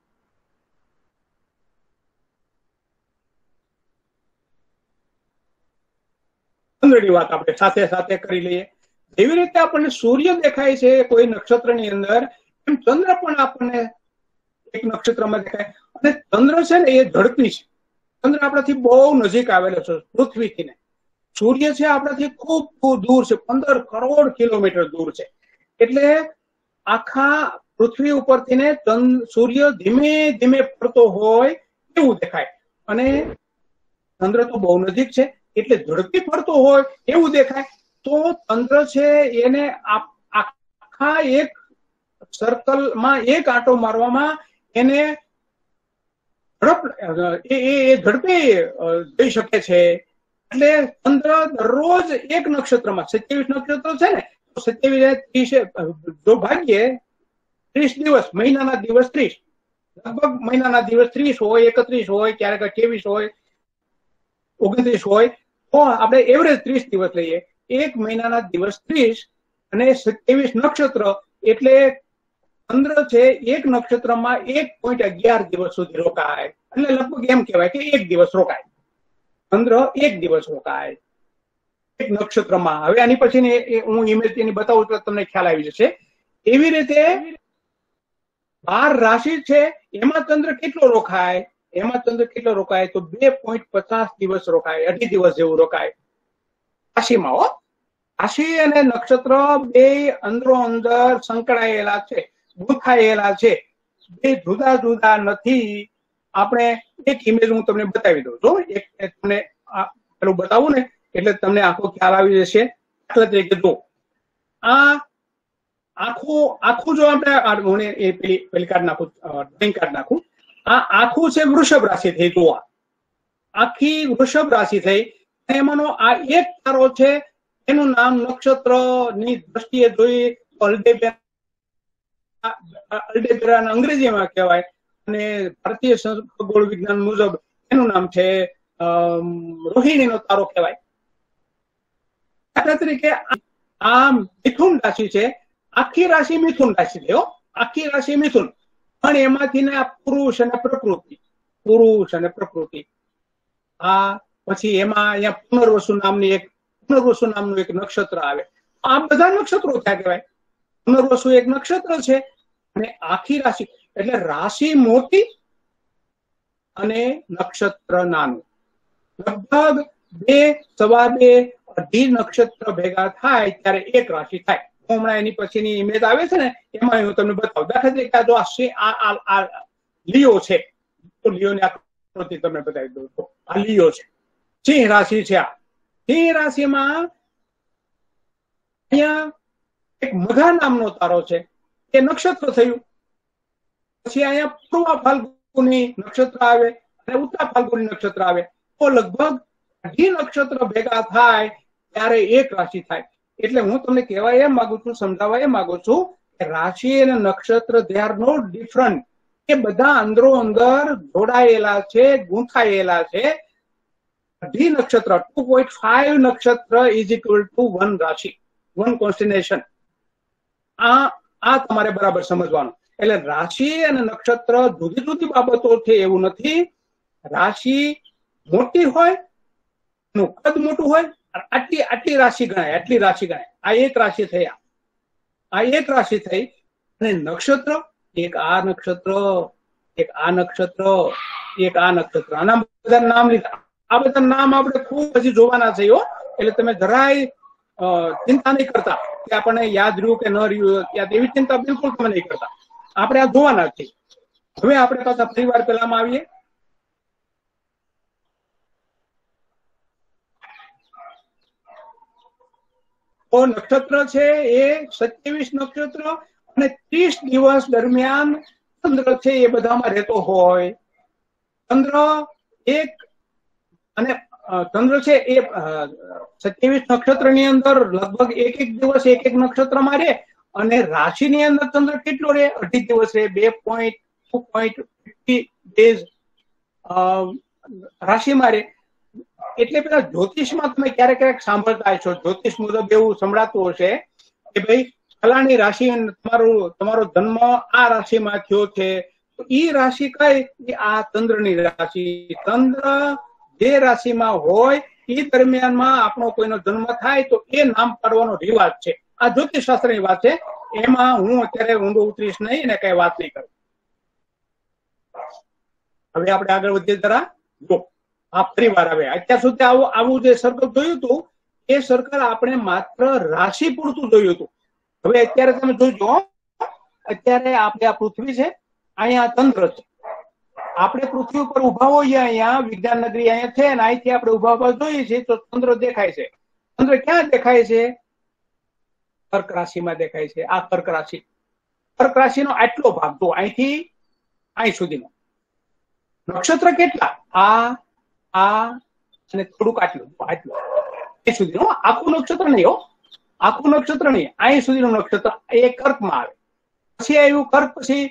ચંદ્રની વાત આપણે સાથે સાથે કરી લઈએ. જેવી રીતે આપણને સૂર્ય દેખાય છે કોઈ નક્ષત્રની અંદર, એમ ચંદ્ર પણ આપણને એક નક્ષત્રમાં દેખાય. અને ચંદ્ર છે ને એ ઝડપી છે. ચંદ્ર આપણાથી બહુ નજીક આવેલો છે પૃથ્વીથી ને. સૂર્ય છે આપણાથી ખૂબ દૂર છે, પંદર કરોડ કિલોમીટર દૂર છે. એટલે આખા પૃથ્વી ઉપરથી ને સૂર્ય ધીમે ધીમે ફરતો હોય એવું દેખાય. અને ચંદ્ર તો બહુ નજીક છે એટલે ઝડપી ફરતો હોય એવું દેખાય. તો ચંદ્ર છે એને આખા એક સર્કલમાં એક આંટો મારવામાં એને ઝડપ એ ઝડપે જઈ શકે છે. એટલે ચંદ્ર દરરોજ એક નક્ષત્રમાં સત્યાવીસ નક્ષત્ર છે ને, સત્યાવીસ ત્રીસ જો ભાગ્યે ત્રીસ દિવસ, મહિનાના દિવસ ત્રીસ, લગભગ મહિનાના દિવસ ત્રીસ હોય, એકત્રીસ હોય, ક્યારેક અઠ્યાવીસ હોય, ઓગણત્રીસ હોય, તો આપણે એવરેજ ત્રીસ દિવસ લઈએ. એક મહિનાના દિવસ ત્રીસ અને સત્યાવીસ નક્ષત્ર એટલે ચંદ્ર છે એક નક્ષત્રમાં એક પોઈન્ટ અગિયાર દિવસ સુધી રોકાય. એટલે લગભગ એમ કહેવાય કે એક દિવસ રોકાય. ચંદ્ર એક દિવસ રોકાય એક નક્ષત્રમાં. હવે આની પછી હું ઇમેજ એની બતાવું તો તમને ખ્યાલ આવી જશે. એવી રીતે બાર રાશિ છે, એમાં ચંદ્ર કેટલો રોકાય? એમાં ચંદ્ર કેટલો રોકાય તો બે પોઈન્ટ પચાસ દિવસ રોકાય, અઢી દિવસ જેવું રોકાય રાશિમાં. હો, રાશિ અને નક્ષત્ર બે અંદરો અંદર સંકળાયેલા છે, ગૂંથાયેલા છે, બે જુદા જુદા નથી. આપણે એક ઇમેજ હું તમને બતાવી દઉં. જો એક તમને પેલું બતાવું ને એટલે તમને આખો ખ્યાલ આવી જશે. દાખલા તરીકે જો આ આખું આખું જો આપણે હું એ પેલી પેલી કાર્ડ નાખું ડ્રોઈંગ કાર્ડ નાખું, આ આખું છે વૃષભ રાશિ થઈ. જોવા આખી વૃષભ રાશિ થઈ. એમાંનો આ એક તારો છે, એનું નામ નક્ષત્ર ની દ્રષ્ટિએ જોઈએ તો અલ્ડેબેરા અલ્ડેબેરા અંગ્રેજીમાં કહેવાય અને ભારતીય ખગોળ વિજ્ઞાન મુજબ એનું નામ છે રોહિણીનો તારો કહેવાય. દાખલા તરીકે આ મિથુન રાશિ છે, આખી રાશિ મિથુન રાશિ થયો, આખી રાશિ મિથુન, પણ એમાંથી ને આ પુરુષ અને પ્રકૃતિ, પુરુષ અને પ્રકૃતિ. આ પછી એમાં અહીંયા પુનર્વસુ નામની એક પુનર્વસુ નામનું એક નક્ષત્ર આવે. આ બધા નક્ષત્રો થયા કહેવાય. પુનર્વસુ એક નક્ષત્ર છે અને આખી રાશિ, એટલે રાશિ મોટી અને નક્ષત્ર નાનું. લગભગ બે સવા બે અઢી નક્ષત્ર ભેગા થાય ત્યારે એક રાશિ થાય. હમણાં એની પછીની ઇમેજ આવે છે ને એમાં હું તમને બતાવું. દાખલા તરીકે જો આ લિયો છે તો લિયોની આકૃતિ તમને બતાવી દઉં તો આ લિયો છે, સિંહ રાશિ છે. આ સિંહ રાશિમાં અહીંયા એક મઘા નામનો તારો છે, એ નક્ષત્ર થયું. પછી અહીંયા પૂર્વ ફાલ્ગુની નક્ષત્ર આવે અને ઉત્તર ફાલ્ગુની નક્ષત્ર આવે. તો લગભગ અઢી નક્ષત્ર ભેગા થાય ત્યારે એક રાશિ થાય. એટલે હું તમને કહેવા એમ માંગુ છું, સમજાવવા એમ માંગુ છું કે રાશિ અને નક્ષત્ર દે આર નો ડિફરન્ટ. એ બધા અંદરો અંદર જોડાયેલા છે, ગૂંથાયેલા છે. અઢી નક્ષત્ર ટુ પોઈન્ટ ફાઈવ નક્ષત્ર ઇઝ ઇક્વલ ટુ વન રાશિ, વન કોન્સ્ટિનેશન. આ આ તમારે બરાબર સમજવાનું. એટલે રાશિ અને નક્ષત્ર જુદી જુદી બાબતો છે એવું નથી. રાશિ મોટી હોય, એનું કદ મોટું હોય, આટલી આટલી રાશિ ગણાય, આટલી રાશિ ગણાય. આ એક રાશિ થઈ, આ એક રાશિ થઈ. અને નક્ષત્ર એક આ નક્ષત્ર, એક આ નક્ષત્ર, એક આ નક્ષત્ર, આના બધા નામ લીધા. આ બધા નામ આપણે ખૂબ હજી જોવાના છે. એટલે તમે જરાય ચિંતા નહીં કરતા કે આપણને યાદ રહ્યું કે ન રહ્યું, યાદ એવી ચિંતા બિલકુલ તમે નહીં કરતા. આપણે આ જોવાના છે. હવે આપણે પાછા ફરી વાર પેલામાં આવીએ. તો નક્ષત્ર છે એ સત્યાવીસ નક્ષત્ર અને ત્રીસ દિવસ દરમિયાન ચંદ્ર છે એ બધામાં રહેતો હોય. ચંદ્ર એક અને ચંદ્ર છે એ સત્યાવીસ નક્ષત્ર ની અંદર લગભગ એક એક દિવસ એક એક નક્ષત્રમાં રહે અને રાશિની અંદર ચંદ્ર કેટલો રહે? અઢી દિવસ રહે. બે point two point fifty days રાશિમાં રહે. એટલે પેલા જ્યોતિષમાં તમે ક્યારેક ક્યારેક સાંભળતા છો, જ્યોતિષ મુજબ એવું સંભળાતું હશે કે ભાઈ ફલાણી રાશિ તમારું તમારો જન્મ આ રાશિમાં થયો છે. તો ઈ રાશિ કઈ? આ ચંદ્રની રાશિ. ચંદ્ર જે રાશિમાં હોય એ દરમિયાનમાં આપણો કોઈનો જન્મ થાય તો એ નામ પાડવાનો રિવાજ છે. આ જ્યોતિષ શાસ્ત્રની વાત છે. એમાં હું અત્યારે ઊંડો ઉતરીશ નહીં અને કઈ વાત નહીં કરું. હવે આપણે આગળ વધીએ જરા. જો આ પરિવાર આવે અત્યાર સુધી આવું આવું જે સર્કલ જોયું હતું એ સર્કલ આપણે માત્ર રાશિ પૂરતું જોયું હતું. હવે અત્યારે તમે જોજો, અત્યારે આપણે આ પૃથ્વી છે, અહીંયા ચંદ્ર છે. આપણે પૃથ્વી ઉપર ઉભા હોઈએ, અહીંયા વિજ્ઞાન નગરી અહીંયા છે ને અહીંથી આપણે ઉભા ઉભા જોઈએ છીએ તો ચંદ્ર દેખાય છે. ચંદ્ર ક્યાં દેખાય છે? કર્ક રાશિમાં દેખાય છે. આ કર્ક રાશિ, કર્ક રાશિનો આટલો ભાગ જો અહીંથી અહીં સુધીનો. નક્ષત્ર કેટલા? આ આ અને થોડુંક આટલું આટલું એ સુધીનું. આખું નક્ષત્ર નહીં હો, આખું નક્ષત્ર નહીં, અહીં સુધીનું નક્ષત્ર એ કર્કમાં આવે. પછી આવ્યું કર્ક, પછી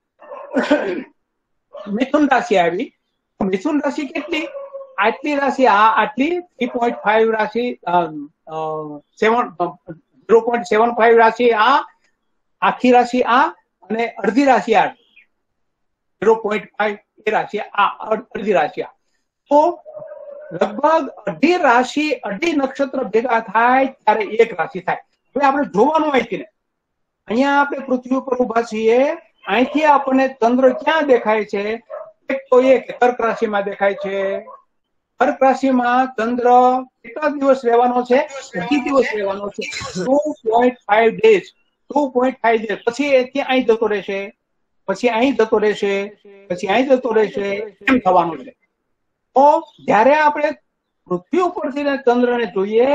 મિથુન રાશિ આવી. મિથુન રાશિ કેટલી? આટલી રાશિ, આ આટલી થ્રી પોઈન્ટ ફાઈવ રાશિ, seven zero point seven five રાશિ આ, આખી રાશિ આ અને અડધી રાશિ આ ઝીરો પોઈન્ટ ફાઈવ એ રાશિ આ, અડધી રાશિ આ. તો લગભગ અઢી રાશિ અઢી નક્ષત્ર ભેગા થાય ત્યારે એક રાશિ થાય. હવે આપણે જોવાનું અહીંથી ને અહીંયા આપણે પૃથ્વી ઉપર ઉભા છીએ, અહીંથી આપણને ચંદ્ર ક્યાં દેખાય છે? એક તો એ કર્ક રાશિમાં દેખાય છે. કર્ક રાશિમાં ચંદ્ર કેટલા દિવસ રહેવાનો છે? અઢી દિવસ રહેવાનો છે. Two point five days, two point five days. પછી એથી અહીં જતો રહેશે, પછી અહીં જતો રહેશે, પછી અહીં જતો રહેશે, એમ થવાનું છે. તો જયારે આપણે પૃથ્વી ઉપરથી ચંદ્રને જોઈએ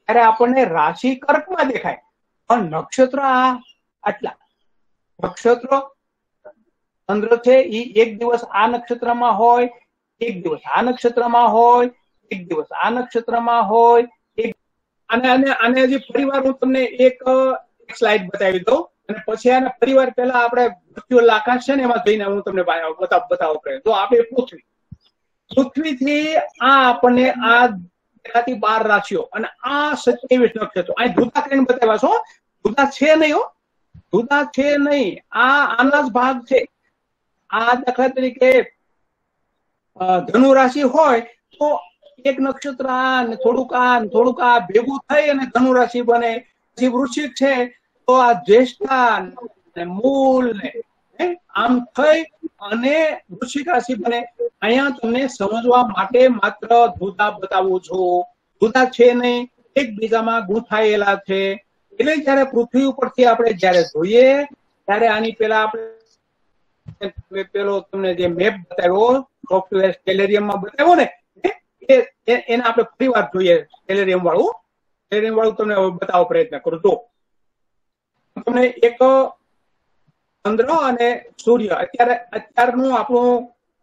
ત્યારે આપણને રાશિ કર્કમાં દેખાય, પણ નક્ષત્ર આ આટલા નક્ષત્રો ચંદ્ર છે એ એક દિવસ આ નક્ષત્રમાં હોય, એક દિવસ આ નક્ષત્રમાં હોય, એક દિવસ આ નક્ષત્રમાં હોય, એક અને આને આને હજી પરિવાર હું તમને એક સ્લાઇડ બતાવી દઉં અને પછી આના પરિવાર પહેલા આપણે વર્ચ્યુઅલ આકાશ છે ને એમાં જઈને હું તમને બતાવ બતાવો પ્રયત્ન. તો આપણે પૃથ્વી પૃથ્વીથી આ આપણને આ દેખાતી બાર રાશિઓ અને આ સત્યાવીસ નક્ષત્રો અહીં જુદા કરીને બતાવ્યા છો, જુદા છે નહીં હો, જુદા છે નહીં, આ આના જ ભાગ છે. આ દાખલા તરીકે ધનુ રાશિ હોય તો એક નક્ષત્ર આ ને થોડુંક આ ને થોડુંક આ ભેગું થઈ અને ધનુ રાશિ બને. પછી વૃશ્ચિક છે તો આ જ્યેષ્ઠા ને મૂળ ને આમ થઈ અને વૃશ્ચિક રાશિ બને. અહીંયા તમને સમજવા માટે માત્ર જુદા બતાવું છું, જુદા છે નહીં, એકબીજામાં ગૂંથાયેલા છે. એટલે જયારે પૃથ્વી ઉપરથી આપણે જયારે જોઈએ ત્યારે આની પેલા આપણે પેલો તમને જે મેપ બતાવ્યો સોફ્ટવેર સ્ટેલેરિયમમાં બતાવ્યો ને એને આપણે ફરી વાર જોઈએ. સ્ટેલેરિયમ વાળું સ્ટેલેરિયમ વાળું તમને બતાવવા પ્રયત્ન કરું. તો તમને એક ચંદ્ર અને સૂર્ય અત્યારે અત્યારનું આપણું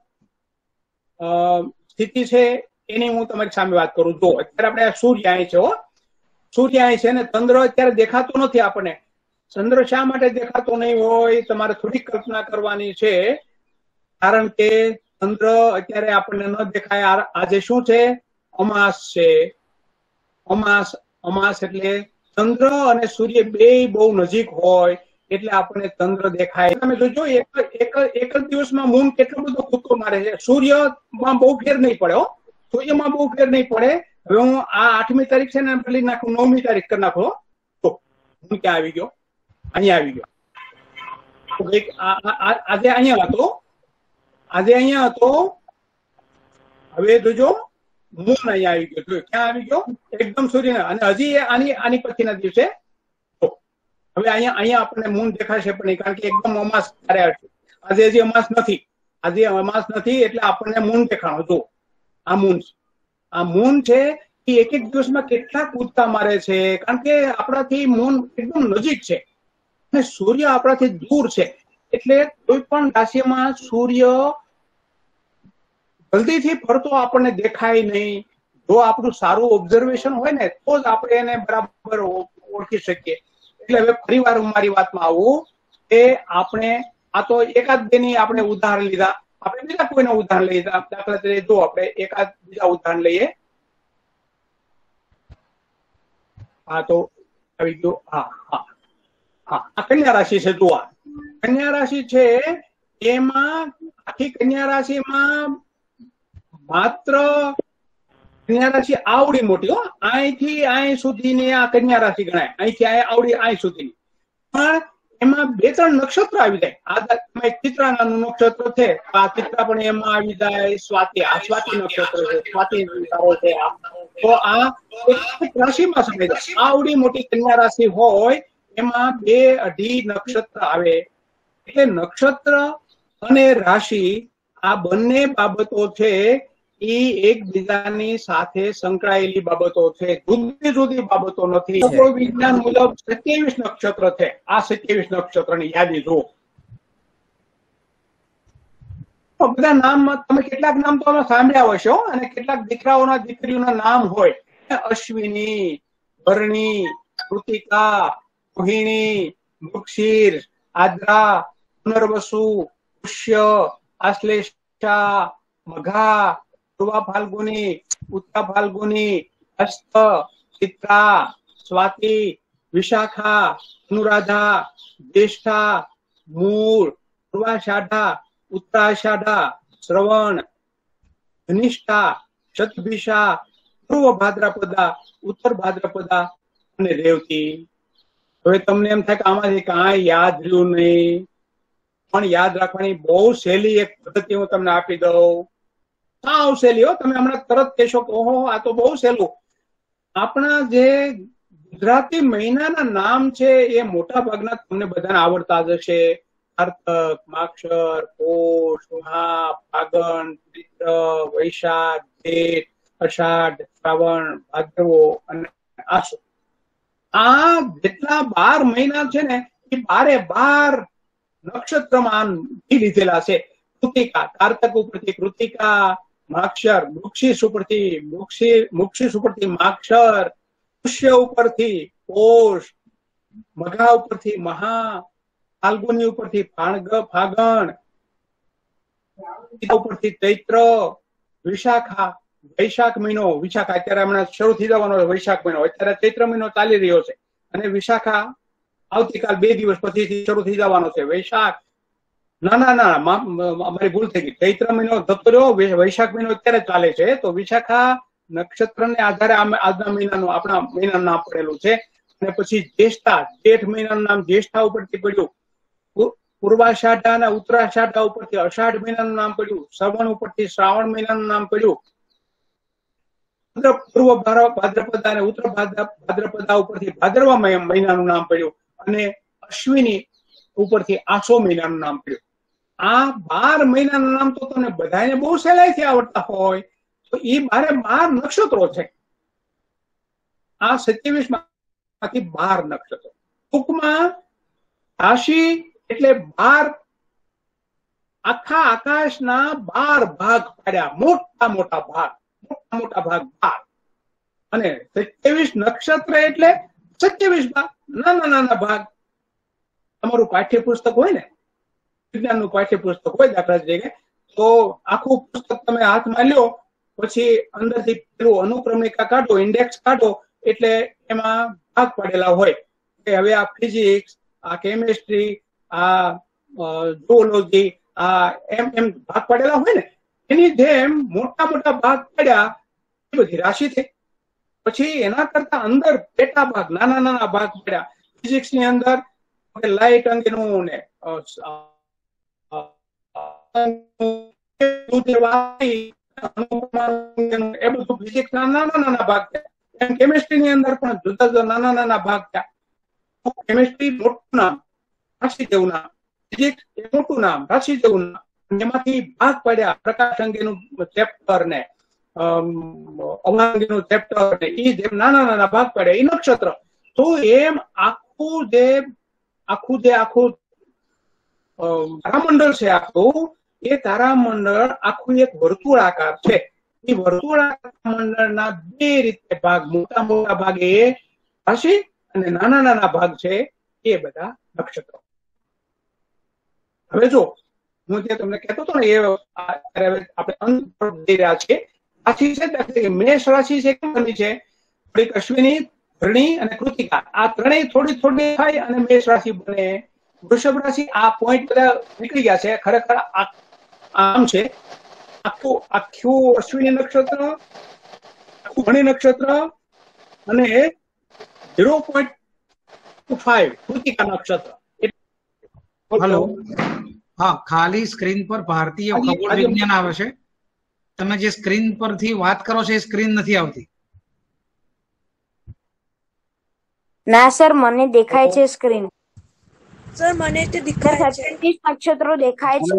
સ્થિતિ છે એની હું તમારી સામે વાત કરું. જો અત્યારે આપણે સૂર્ય અહીં છે, સૂર્ય અહીં છે ને ચંદ્ર અત્યારે દેખાતો નથી આપણને. ચંદ્ર શા માટે દેખાતો નહીં હોય તમારે થોડીક કલ્પના કરવાની છે, કારણ કે ચંદ્ર અત્યારે આપણને ન દેખાય. આજે શું છે? અમાસ છે. અમાસ અમાસ એટલે ચંદ્ર અને સૂર્ય બે બહુ નજીક હોય એટલે આપણને ચંદ્ર દેખાય. તમે જોજો એક એક એક જ દિવસમાં મૂન કેટલો બધો કૂદકો મારે છે. સૂર્યમાં બહુ ફેર નહીં પડે હો, સૂર્યમાં બહુ ફેર નહીં પડે. હવે હું આ આઠમી તારીખ છે ને પેલી નાખું, નવમી તારીખ કરી નાખો તો હું ક્યાં આવી ગયો? અહીંયા આવી ગયો. આજે અહીંયા હતો, આજે અહીંયા હતો. હવે જોજો મૂન અહીંયા આવી ગયો. જોયું ક્યાં આવી ગયો? એકદમ સૂર્ય. અને હજી આની આની પછીના દિવસે હવે અહીંયા અહીંયા આપણને મૂન દેખાશે પણ નહીં, કારણ કે એકદમ અમાસ ક્યારે આવશે. આજે હજી અમાસ નથી, આજે અમાસ નથી એટલે આપણને મૂન દેખાણો. જો આ મૂન છે, આ મૂન છે એ એક એક દિવસમાં કેટલા કૂદકા મારે છે, કારણ કે આપણાથી મૂન એકદમ નજીક છે અને સૂર્ય આપણાથી દૂર છે. એટલે કોઈ પણ રાશિમાં સૂર્ય જલ્દીથી ફરતો આપણને દેખાય નહીં. જો આપણું સારું ઓબ્ઝર્વેશન હોય ને તો જ આપણે એને બરાબર ઓળખી શકીએ. એટલે હવે ફરી વાર હું મારી વાતમાં આવું કે આપણે આ તો એકાદ બે ની આપણે ઉદાહરણ લીધા, આપણે બીજા કોઈના ઉદાહરણ લીધા. દાખલા તરીકે જો આપણે એકાદ બીજા ઉદાહરણ લઈએ. હા તો આવી ગયો. હા હા હા આ કન્યા રાશિ છે. જો આ કન્યા રાશિ છે એમાં આખી કન્યા રાશિમાં માત્ર કન્યા રાશિ આવડી મોટી હો, અહીંથી અહીં સુધીની આ કન્યા રાશિ ગણાય. અહીંથી અહીં આવડી અહીં સુધીની. પણ એમાં બે ત્રણ નક્ષત્ર આવી જાય. આ ચિત્રા નાનું નક્ષત્ર છે, આ ચિત્રા પણ એમાં આવી જાય. સ્વાતિ, આ સ્વાતિ નક્ષત્ર છે, સ્વાતિ તારો છે. તો આ એક રાશિમાં સમય જાય. આવડી મોટી કન્યા રાશિ હોય એમાં બે અઢી નક્ષત્ર આવે. એટલે નક્ષત્ર અને રાશિ આ બંને બાબતો છે એ એકબીજાની સાથે સંકળાયેલી બાબતો છે, જુદી જુદી બાબતો નથી. કોઈ વિજ્ઞાન મુજબ સત્યાવીસ નક્ષત્ર છે. આ સત્યાવીસ નક્ષત્રની યાદી જુઓ. બધા નામ તમે કેટલાક નામ તો અમે સાંભળ્યા હશો અને કેટલાક દીકરાઓના દીકરીઓના નામ હોય. અશ્વિની, ભરણી, કૃતિકા, મોહિણી, મૃગશીર, આદ્રા, પુનર્વસુ, પુષ્ય, આશ્લેષા, મઘા, પૂર્વા ફાલ્ગુની, ઉત્તરા ફાલ્ગુની, હસ્ત, ચિત્રા, સ્વાતિ, વિશાખા, અનુરાધા, જ્યેષ્ઠા, મૂળ, પૂર્વાષાઢા, ઉત્તરાષાઢા, શ્રવણ, ધનિષ્ઠા, શતભિષા, પૂર્વ ભાદ્રપદા, ઉત્તર ભાદ્રપદા અને રેવતી. હવે તમને એમ થાય કે આમાંથી કાંઈ યાદ રહ્યું નહીં, પણ યાદ રાખવાની બહુ સહેલી એક પદ્ધતિ હું તમને આપી દઉં. સાવ સહેલી હો. તમે હમણાં તરત કહેશો કે ઓહો આ તો બહુ સહેલું. આપણા જે ગુજરાતી મહિનાના નામ છે એ મોટા ભાગના તમને બધાને આવડતા જ હશે. કારતક, માક્ષર, પોષ, મહા, ફાગણ, ચૈત્ર, વૈશાખ, જેઠ, અષાઢ, શ્રાવણ, ભાદરવો અને આસો. આ જેટલા બાર મહિના છે ને એ બારે બાર નક્ષત્રમાં લીધેલા છે. કૃતિકા, કારતક ઉપરથી કૃતિકા, માક્ષર, વૃક્ષિસ ઉપરથી વૃક્ષિસ ઉપરથી માક્ષર, પુષ્ય ઉપરથી પોષ, મઘા ઉપરથી મહા, ફાલ્ગુની ઉપરથી ફાગણ, ઉપરથી ચૈત્ર, વિશાખા, વૈશાખ મહિનો, વિશાખા અત્યારે હમણાં શરૂ થઈ જવાનો છે. વૈશાખ મહિનો અત્યારે ચૈત્ર મહિનો ચાલી રહ્યો છે અને વિશાખા આવતીકાલ બે દિવસ પછી શરૂ થઈ જવાનો છે. વૈશાખ ના ના ના અમારી ભૂલ થઈ ગઈ. ચૈત્ર મહિનો જતો રહ્યો, વૈશાખ મહિનો અત્યારે ચાલે છે. તો વિશાખા નક્ષત્રને આધારે આજના મહિનાનું આપણા મહિનાનું નામ પડેલું છે. અને પછી જ્યેષ્ઠા, જેઠ મહિનાનું નામ જ્યેષ્ઠા ઉપરથી પડ્યું. પૂર્વાષાઢા અને ઉત્તરાષાઢા ઉપરથી અષાઢ મહિનાનું નામ પડ્યું. શ્રવણ ઉપરથી શ્રાવણ મહિનાનું નામ પડ્યું. પૂર્વ ભાદ્રપદા અને ઉત્તર ભાદ્રપદા ઉપરથી ભાદરવા મહિનાનું નામ પડ્યું. અને અશ્વિની ઉપરથી આસો મહિનાનું નામ પડ્યું. આ બાર મહિનાના નામ તો તમને બધાને બહુ સહેલાઈથી આવડતા હોય તો એ બારે બાર નક્ષત્રો છે. આ સત્યાવીસ માંથી બાર નક્ષત્રો. ટૂંકમાં રાશિ એટલે બાર, આખા આકાશના બાર ભાગ પાડ્યા, મોટા મોટા ભાગ, મોટા મોટા ભાગ બાર. અને સત્યાવીસ નક્ષત્ર એટલે સત્યાવીસ ભાગ, નાના નાના ભાગ. તમારું પાઠ્યપુસ્તક હોય ને, વિજ્ઞાનનું પાઠ્યપુસ્તક હોય દાખલા તરીકે, તો આખું પુસ્તક તમે હાથમાં લ્યો, પછી અંદરથી પેલું અનુક્રમણિકા કાઢો, ઇન્ડેક્સ કાઢો, એટલે એમાં ભાગ પાડેલા હોય કે હવે આ ફિઝિક્સ, આ કેમિસ્ટ્રી, આ ઝૂઓલોજી, આ એમ એમ ભાગ પાડેલા હોય ને, એની જેમ મોટા મોટા ભાગ પાડ્યા એ બધી રાશિ થઈ. પછી એના કરતા અંદર પેટા ભાગ, નાના નાના ભાગ પાડ્યા. ફિઝિક્સ ની અંદર લાઇટ અંગેનું ને એ બધું ફિઝિક્સ ના નાના નાના ભાગ છે. એમ કેમિસ્ટ્રી ની અંદર પણ જુદા જુદા નાના નાના ભાગ છે. કેમિસ્ટ્રી મોટું નામ, રાશિ જેવું નામ. ફિઝિક્સ એ મોટું નામ, રાશિ જેવું નામ. એમાંથી ભાગ પાડ્યા. પ્રકાશ અંગેનું ચેપ્ટર ને અવાંગીનું ચેપ્ટર ને એ જેમ નાના નાના ભાગ પાડ્યા, એ નક્ષત્ર. તો એમ આખું જે આખું જે આખું તારામંડળ છે, આખું એ તારામંડળ આખું એક વર્તુળાકાર છે. એ વર્તુળાકાર મંડળના બે રીતે ભાગ, મોટા મોટા ભાગ એ રાશિ અને નાના નાના ભાગ છે એ બધા નક્ષત્રો. હવે જો હું જે તમને કહેતો હતો ને, એ આપણે અંત જઈ રહ્યા છીએ. રાશિ છે, મેષ રાશિ છે, કેમ બની છે? થોડીક અશ્વિની, ધરણી અને કૃતિકા, આ ત્રણેય થોડી થોડી થાય અને મેષ રાશિ બને. વૃષભ રાશિ, આ પોઈન્ટ બધા નીકળી ગયા છે. ખરેખર આમ છે, આખું આખું અશ્વિની નક્ષત્ર, આખું ધરણી નક્ષત્ર અને zero point two five Krittika નક્ષત્ર. હેલો, હા, ખાલી સ્ક્રીન પર ભારતીય ખગોળ વિજ્ઞાન આવે છે. તમે જે સ્ક્રીન પરથી વાત કરો છો એ સ્ક્રીન નથી આવતી. ના સર, મને દેખાય છે સ્ક્રીન. સર મને તો દેખાય છે, નક્ષત્રો દેખાય છે.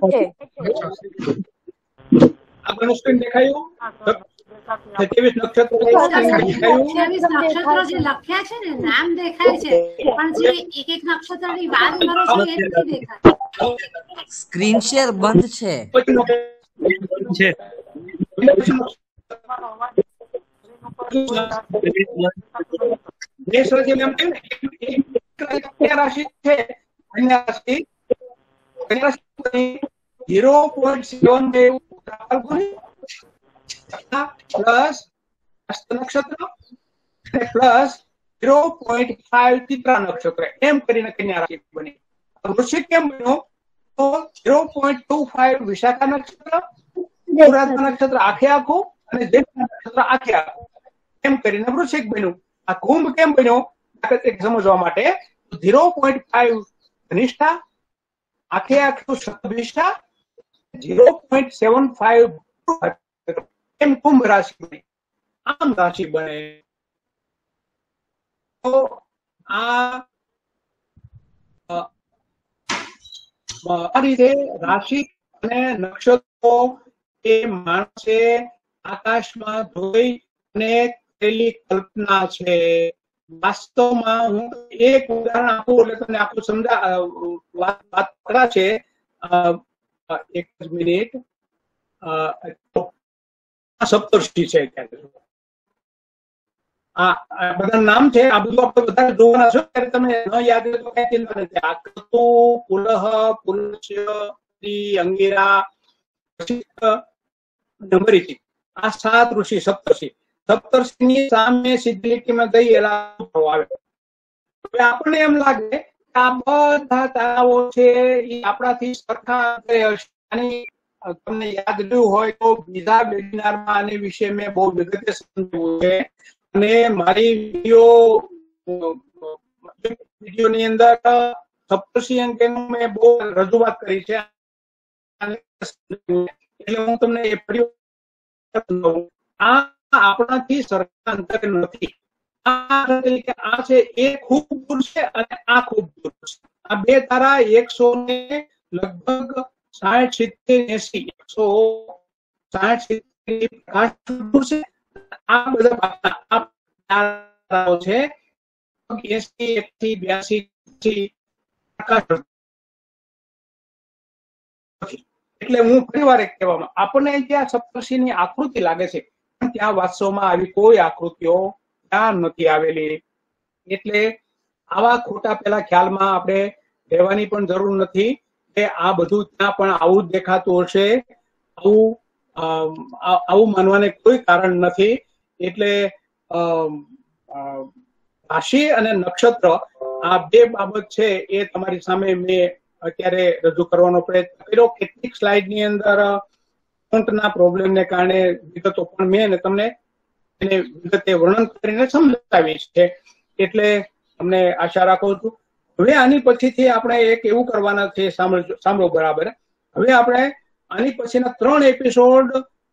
આપણને સ્ક્રીન દેખાયું? સત્યાવીસ નક્ષત્રો સત્યાવીસ નક્ષત્રો જે લખ્યા છે ને, નામ દેખાય છે, પણ જે એક એક નક્ષત્રની વાત કરો છો એ નથી દેખાતું. સ્ક્રીન શેર બંધ છે. છે મેષ રાશિ એમ કે કન્યા રાશિ છે, કન્યા રાશિ કન્યા રાશિ ઝીરો પોઈન્ટ સેવન પ્લસ નક્ષત્ર plus zero point five Chitra નક્ષત્ર, એમ કરીને કન્યા રાશિ બની. વૃશ્ચિક કેમ બન્યો? તો zero point two five Vishakha નક્ષત્ર, પૂર્વાષાઢ નક્ષત્ર આખે આખું અને જેઠ નક્ષત્ર આખે આખું, એમ કરીને વૃશ્ચિક બન્યું. આ કુંભ કેમ બન્યો સમજવા માટે, ઝીરો પોઈન્ટ ફાઈવ ધનિષ્ઠા, આખે આખું Shatabhisha, zero point seven five એમ કુંભ રાશિ બની. આમ રાશિ બને. તો આ આ રીતે રાશિ અને નક્ષત્રો એ માણસે આકાશમાં જોઈ અને કરેલી કલ્પના છે. વાસ્તવમાં હું એક ઉદાહરણ આપું એટલે તમને આખું સમજા વાત વાત કરાશે. એક જ મિનિટ. સપ્તર્ષિ છે આ બધા નામ છે. આ બધું આપણે બધા જોવાના છો ત્યારે તમે ન યાદ રહે તો કઈ ચિંતા નથી. આ ક્રતુ, પુલહ, પુલસ્ય, અંગિરા, મરીચિ, આ સાત ઋષિ સપ્તર્ષિ. સપ્તર્ષિની સામે સીધી લીટીમાં ગઈ એલા આવે. હવે આપણને એમ લાગે કે આ બધા તારાઓ છે એ આપણાથી સરખા હશે. તમને યાદ રહ્યું હોય તો બીજા વેબિનારમાં આની વિશે મેં બહુ વિગતે સમજાવ્યું છે અને મારી વિડીયો વિડીયોની અંદર સપ્તર્ષિ અંકેનું મેં બહુ રજૂઆત કરી છે. એટલે હું તમને એ ફરી આ આપણાથી સરખા અંતર નથી. આ છે એ ખૂબ દૂર છે અને આ ખૂબ દૂર છે. આ બે તારા એકસો ને લગભગ સાઠ સિત્તેર એસી એકસો સાઠ સિત્તેર પ્રકાશ દૂર છે. આ બધા તારાઓ છે એસી એકથી બ્યાસી પ્રકાશ. એટલે હું ફરી વાર એક કહેવામાં આપણને જ્યાં સપ્તર્ષિની આકૃતિ લાગે છે પણ ત્યાં વાસ્તવમાં આવી કોઈ આકૃતિઓ ત્યાં નથી આવેલી. એટલે આવા ખોટા પેલા ખ્યાલમાં આપણે રહેવાની પણ જરૂર નથી કે આ બધું ત્યાં પણ આવું જ દેખાતું હશે. આવું આવું માનવાને કોઈ કારણ નથી. એટલે રાશિ અને નક્ષત્ર આ બે બાબત છે એ તમારી સામે મેં અત્યારે રજૂ કરવાનો પ્રયત્ન કર્યો. કેટલીક સ્લાઇડ ની અંદર ફોન્ટના પ્રોબ્લેમને કારણે વિગતો પણ મેં તમને એને વિગતે વર્ણન કરીને સમજાવી છે. એટલે તમને આશા રાખું છું. હવે આની પછીથી આપણે એક એવું કરવાના છે, સાંભળો સાંભળો બરાબર. હવે આપણે આની પછીના ત્રણ એપિસોડ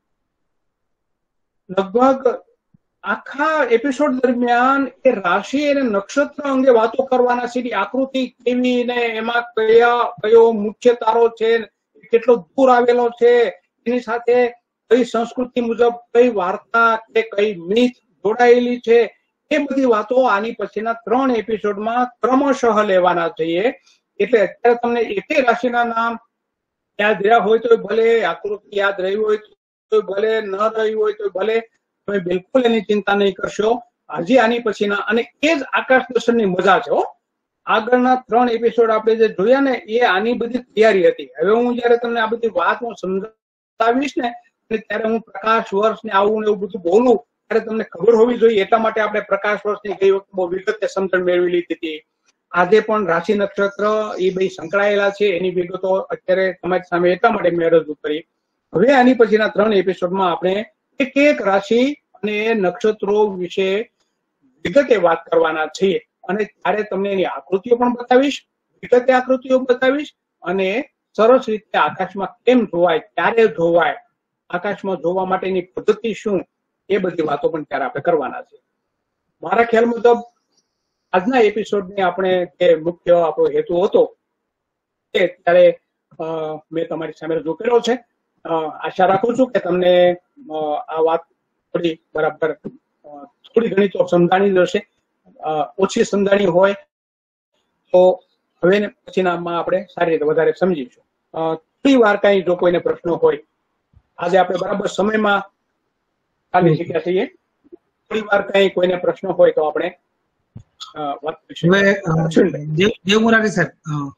લગભગ આખા એપિસોડ દરમિયાન એ રાશિ અને નક્ષત્ર અંગે વાતો કરવાના છે. આકૃતિ કેવી ને એમાં કયા કયો મુખ્ય તારો છે, કેટલો દૂર આવેલો છે, એની સાથે કઈ સંસ્કૃતિ મુજબ કઈ વાર્તા કે કઈ મિથ જોડાયેલી છે, એ બધી વાતો આની પછીના ત્રણ એપિસોડમાં ક્રમશઃ લેવાના છીએ. એટલે અત્યારે તમને એકે રાશિના નામ યાદ રહ્યા હોય તો ભલે, આકૃતિ યાદ રહી હોય તો ભલે, ન રહી હોય તો ભલે, તમે બિલકુલ એની ચિંતા નહીં કરશો. હજી આની પછીના અને એ જ આકાશ દર્શનની મજા છે. આગળના ત્રણ એપિસોડ આપણે જે જોયા ને એ આની બધી તૈયારી હતી. હવે હું જયારે તમને આ બધી વાત હું સમજાવીશ ને ત્યારે હું પ્રકાશ વર્ષ ને આવું ને એવું બધું બોલું ત્યારે તમને ખબર હોવી જોઈએ. એટલા માટે આપણે પ્રકાશ વર્ષની ગઈ વખતે બહુ વિગતે સમજણ મેળવી લીધી હતી. આજે પણ રાશિ નક્ષત્ર એ બે સંકળાયેલા છે એની વિગતો અત્યારે તમારી સામે એટલા માટે મેં રજૂ કરી. હવે આની પછીના ત્રણ એપિસોડમાં આપણે એક એક રાશિ અને નક્ષત્રો વિશે વિગતે વાત કરવાના છીએ. અને ત્યારે તમને એની આકૃતિઓ પણ બતાવીશ, વિગતે આકૃતિઓ બતાવીશ અને સરસ રીતે આકાશમાં કેમ જોવાય, ક્યારે જોવાય, આકાશમાં જોવા માટેની પદ્ધતિ શું, એ બધી વાતો પણ ત્યારે આપણે કરવાના છે. મારા ખ્યાલ મુજબ આજના એપિસોડને આપણે જે મુખ્ય આપણો હેતુ હતો એ ત્યારે મેં તમારી સામે રજૂ કર્યો છે. આશા રાખું છું કે તમને આ વાત થોડી બરાબર થોડી ઘણી તો સમજાણી જશે. ઓછી સમજાણી હોય તો હવે પછીનામાં આપણે સારી રીતે વધારે સમજીશું. થોડી વાર કઈ જો કોઈને પ્રશ્નો હોય, આજે આપણે બરાબર સમયમાં ચાલી શક્યા છીએ. થોડી વાર કઈ કોઈને પ્રશ્નો હોય તો આપણે વાત કરીશું. દેવમુરારી સાહેબ,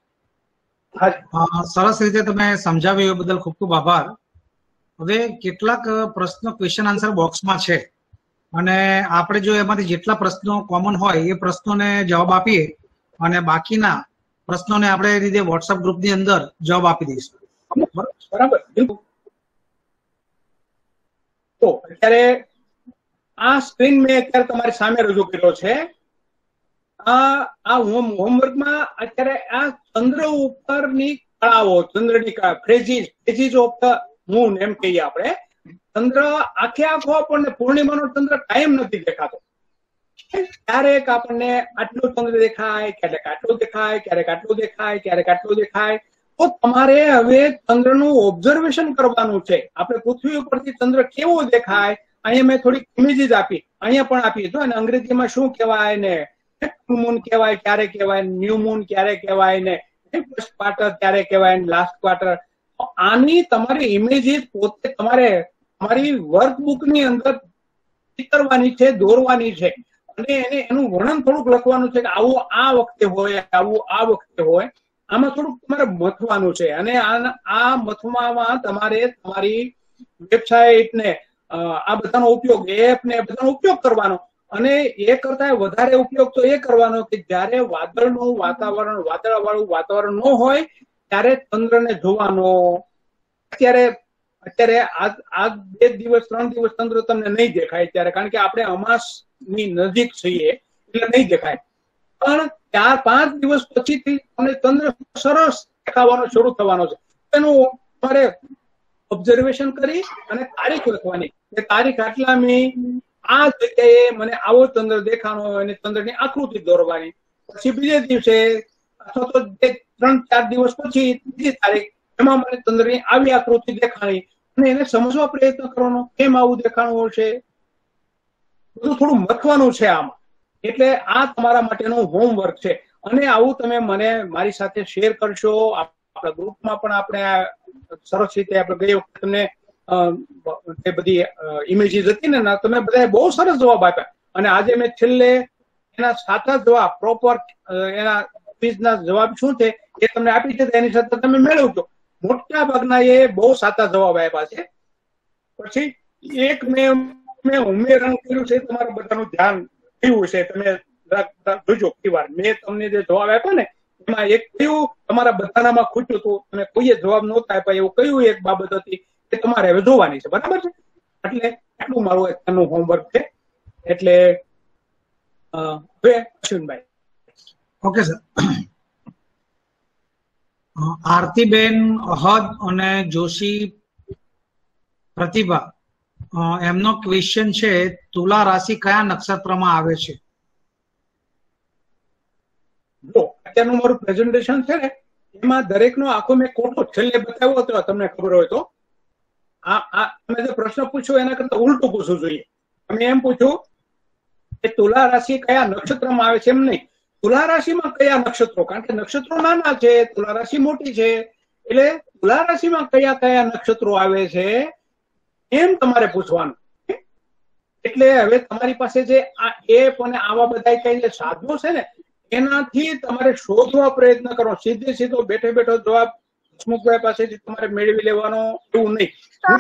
સરસ રીતે તમે સમજાવ્યું એ બદલ ખૂબ ખૂબ આભાર. હવે કેટલાક પ્રશ્નો ક્વેશ્ચન આન્સર બોક્સમાં છે અને આપણે જો એમાંથી જેટલા પ્રશ્નો કોમન હોય એ પ્રશ્નોને જવાબ આપીએ અને બાકીના પ્રશ્નોને આપણે એ રીતે વોટ્સઅપ ગ્રુપની અંદર જવાબ આપી દઈશું. બરાબર, બિલકુલ. તો અત્યારે આ સ્ક્રીન મેં અત્યારે તમારી સામે રજૂ કર્યો છે. આ આ હોમવર્કમાં અત્યારે આ ચંદ્ર ઉપરની કળાઓ, ચંદ્રની phases phases of the moon એમ કહીએ આપણે. ચંદ્ર આખે આખો આપણને પૂર્ણિમાનો ચંદ્ર કાયમ નથી દેખાતો. ક્યારેક આપણને આટલું ચંદ્ર દેખાય, ક્યારેક આટલું દેખાય, ક્યારેક આટલું દેખાય, ક્યારેક આટલું દેખાય. તો તમારે હવે ચંદ્રનું ઓબ્ઝર્વેશન કરવાનું છે. આપણે પૃથ્વી ઉપરથી ચંદ્ર કેવો દેખાય અહીંયા મેં થોડીક ઇમેજીસ આપી. અહીંયા પણ આપીએ તો અને અંગ્રેજીમાં શું કહેવાય ને ફૂલ મૂન કહેવાય ક્યારે કહેવાય, ન્યૂ મૂન ક્યારે કહેવાય ને ફર્સ્ટ ક્વાર્ટર ક્યારે કહેવાય ને લાસ્ટ ક્વાર્ટર. આની તમારી ઇમેજીસ પોતે તમારે તમારી વર્કબુક ની અંદર ચિતરવાની છે, દોરવાની છે અને એને એનું વર્ણન થોડુંક લખવાનું છે કે આવું આ વખતે હોય, આવું આ વખતે હોય. આમાં થોડુંક તમારે મથવાનું છે અને આ મથવામાં તમારે તમારી વેબસાઇટ ને આ બધાનો ઉપયોગ, એપ ને બધાનો ઉપયોગ કરવાનો. અને એ કરતા વધારે ઉપયોગ તો એ કરવાનો કે જયારે વાદળનું વાતાવરણ, વાદળવાળું વાતાવરણ ન હોય ત્યારે ચંદ્રને જોવાનો. અત્યારે અત્યારે આ બે દિવસ ત્રણ દિવસ ચંદ્ર તમને નહીં દેખાય ત્યારે, કારણ કે આપણે અમાસ ની નજીક છીએ એટલે નહીં દેખાય. પણ ચાર પાંચ દિવસ પછીથી તમને ચંદ્ર સરસ દેખાવાનો શરૂ થવાનો છે. એનું તમારે ઓબ્ઝર્વેશન કરી અને તારીખ લખવાની કે તારીખ આટલામી આ જગ્યાએ મને આવો ચંદ્ર દેખાનો હોય અને ચંદ્રની આકૃતિ દોરવાની. પછી બીજે દિવસે અથવા તો ત્રણ ચાર દિવસ પછી બીજી તારીખ એમાં મને ચંદ્રની આવી આકૃતિ દેખાણી અને એને સમજવા પ્રયત્ન કરવાનો કેમ આવું દેખાણું છે. બધું થોડું મથવાનું છે આમાં. એટલે આ તમારા માટેનું હોમવર્ક છે અને આવું તમે મને મારી સાથે શેર કરશો. આપણા ગ્રુપમાં પણ આપણે સરસ રીતે આપણે ગઈ વખતે તમને જે બધી ઇમેજીસ હતી ને તમે બધા બહુ સરસ જવાબ આપ્યા અને આજે મેં છેલ્લે એના સાચા જવાબ પ્રોપર એના ક્વિઝના જવાબ શું છે એ તમને આપી છે એની સાથે તમે મેળવજો. મોટા ભાગના એ બહુ સાચા જવાબ આપ્યા છે. પછી એક મેં મેં ઉમેરણ કર્યું છે, તમારા બધાનું ધ્યાન થયું છે. તમે જોજો ઘણી વાર મેં તમને જે જવાબ આપ્યા ને એમાં એક કયું તમારા બધાનામાં ખૂટ્યું હતું, તમે કોઈએ જવાબ નહોતા આપ્યા એવું કયું એક બાબત હતી એ તમારે હવે જોવાની છે. બરાબર છે? એટલે આટલું મારું અત્યારનું હોમવર્ક છે. એટલે હવે અશ્વિનભાઈ. Okay sir. આરતીબેન અહદ અને જોશી પ્રતિભા, એમનો ક્વેશ્ચન છે તુલા રાશિ કયા નક્ષત્રમાં આવે છે? જો અત્યારનું મારું પ્રેઝન્ટેશન છે ને એમાં દરેકનો આખો મેં કોઠો છેલ્લે બતાવ્યો હતો. તમને ખબર હોય તો આ આ તમે જે પ્રશ્ન પૂછ્યો એના કરતા ઉલટું પૂછવું જોઈએ. તમે એમ પૂછ્યું કે તુલા રાશિ કયા નક્ષત્રમાં આવે છે, એમ નહીં તુલા રાશિમાં કયા નક્ષત્રો, કારણ કે નક્ષત્રો નાના છે, તુલા રાશિ મોટી છે, એટલે તુલા રાશિમાં કયા કયા નક્ષત્રો આવે છે એમ તમારે પૂછવાનું. એટલે હવે તમારી પાસે જે આ એપ અને આવા બધા કઈ જે સાધનો છે ને એનાથી તમારે શોધવા પ્રયત્ન કરો. સીધે સીધો બેઠે બેઠો જવાબ હસમુખભાઈ પાસેથી તમારે મેળવી લેવાનો એવું નહીં.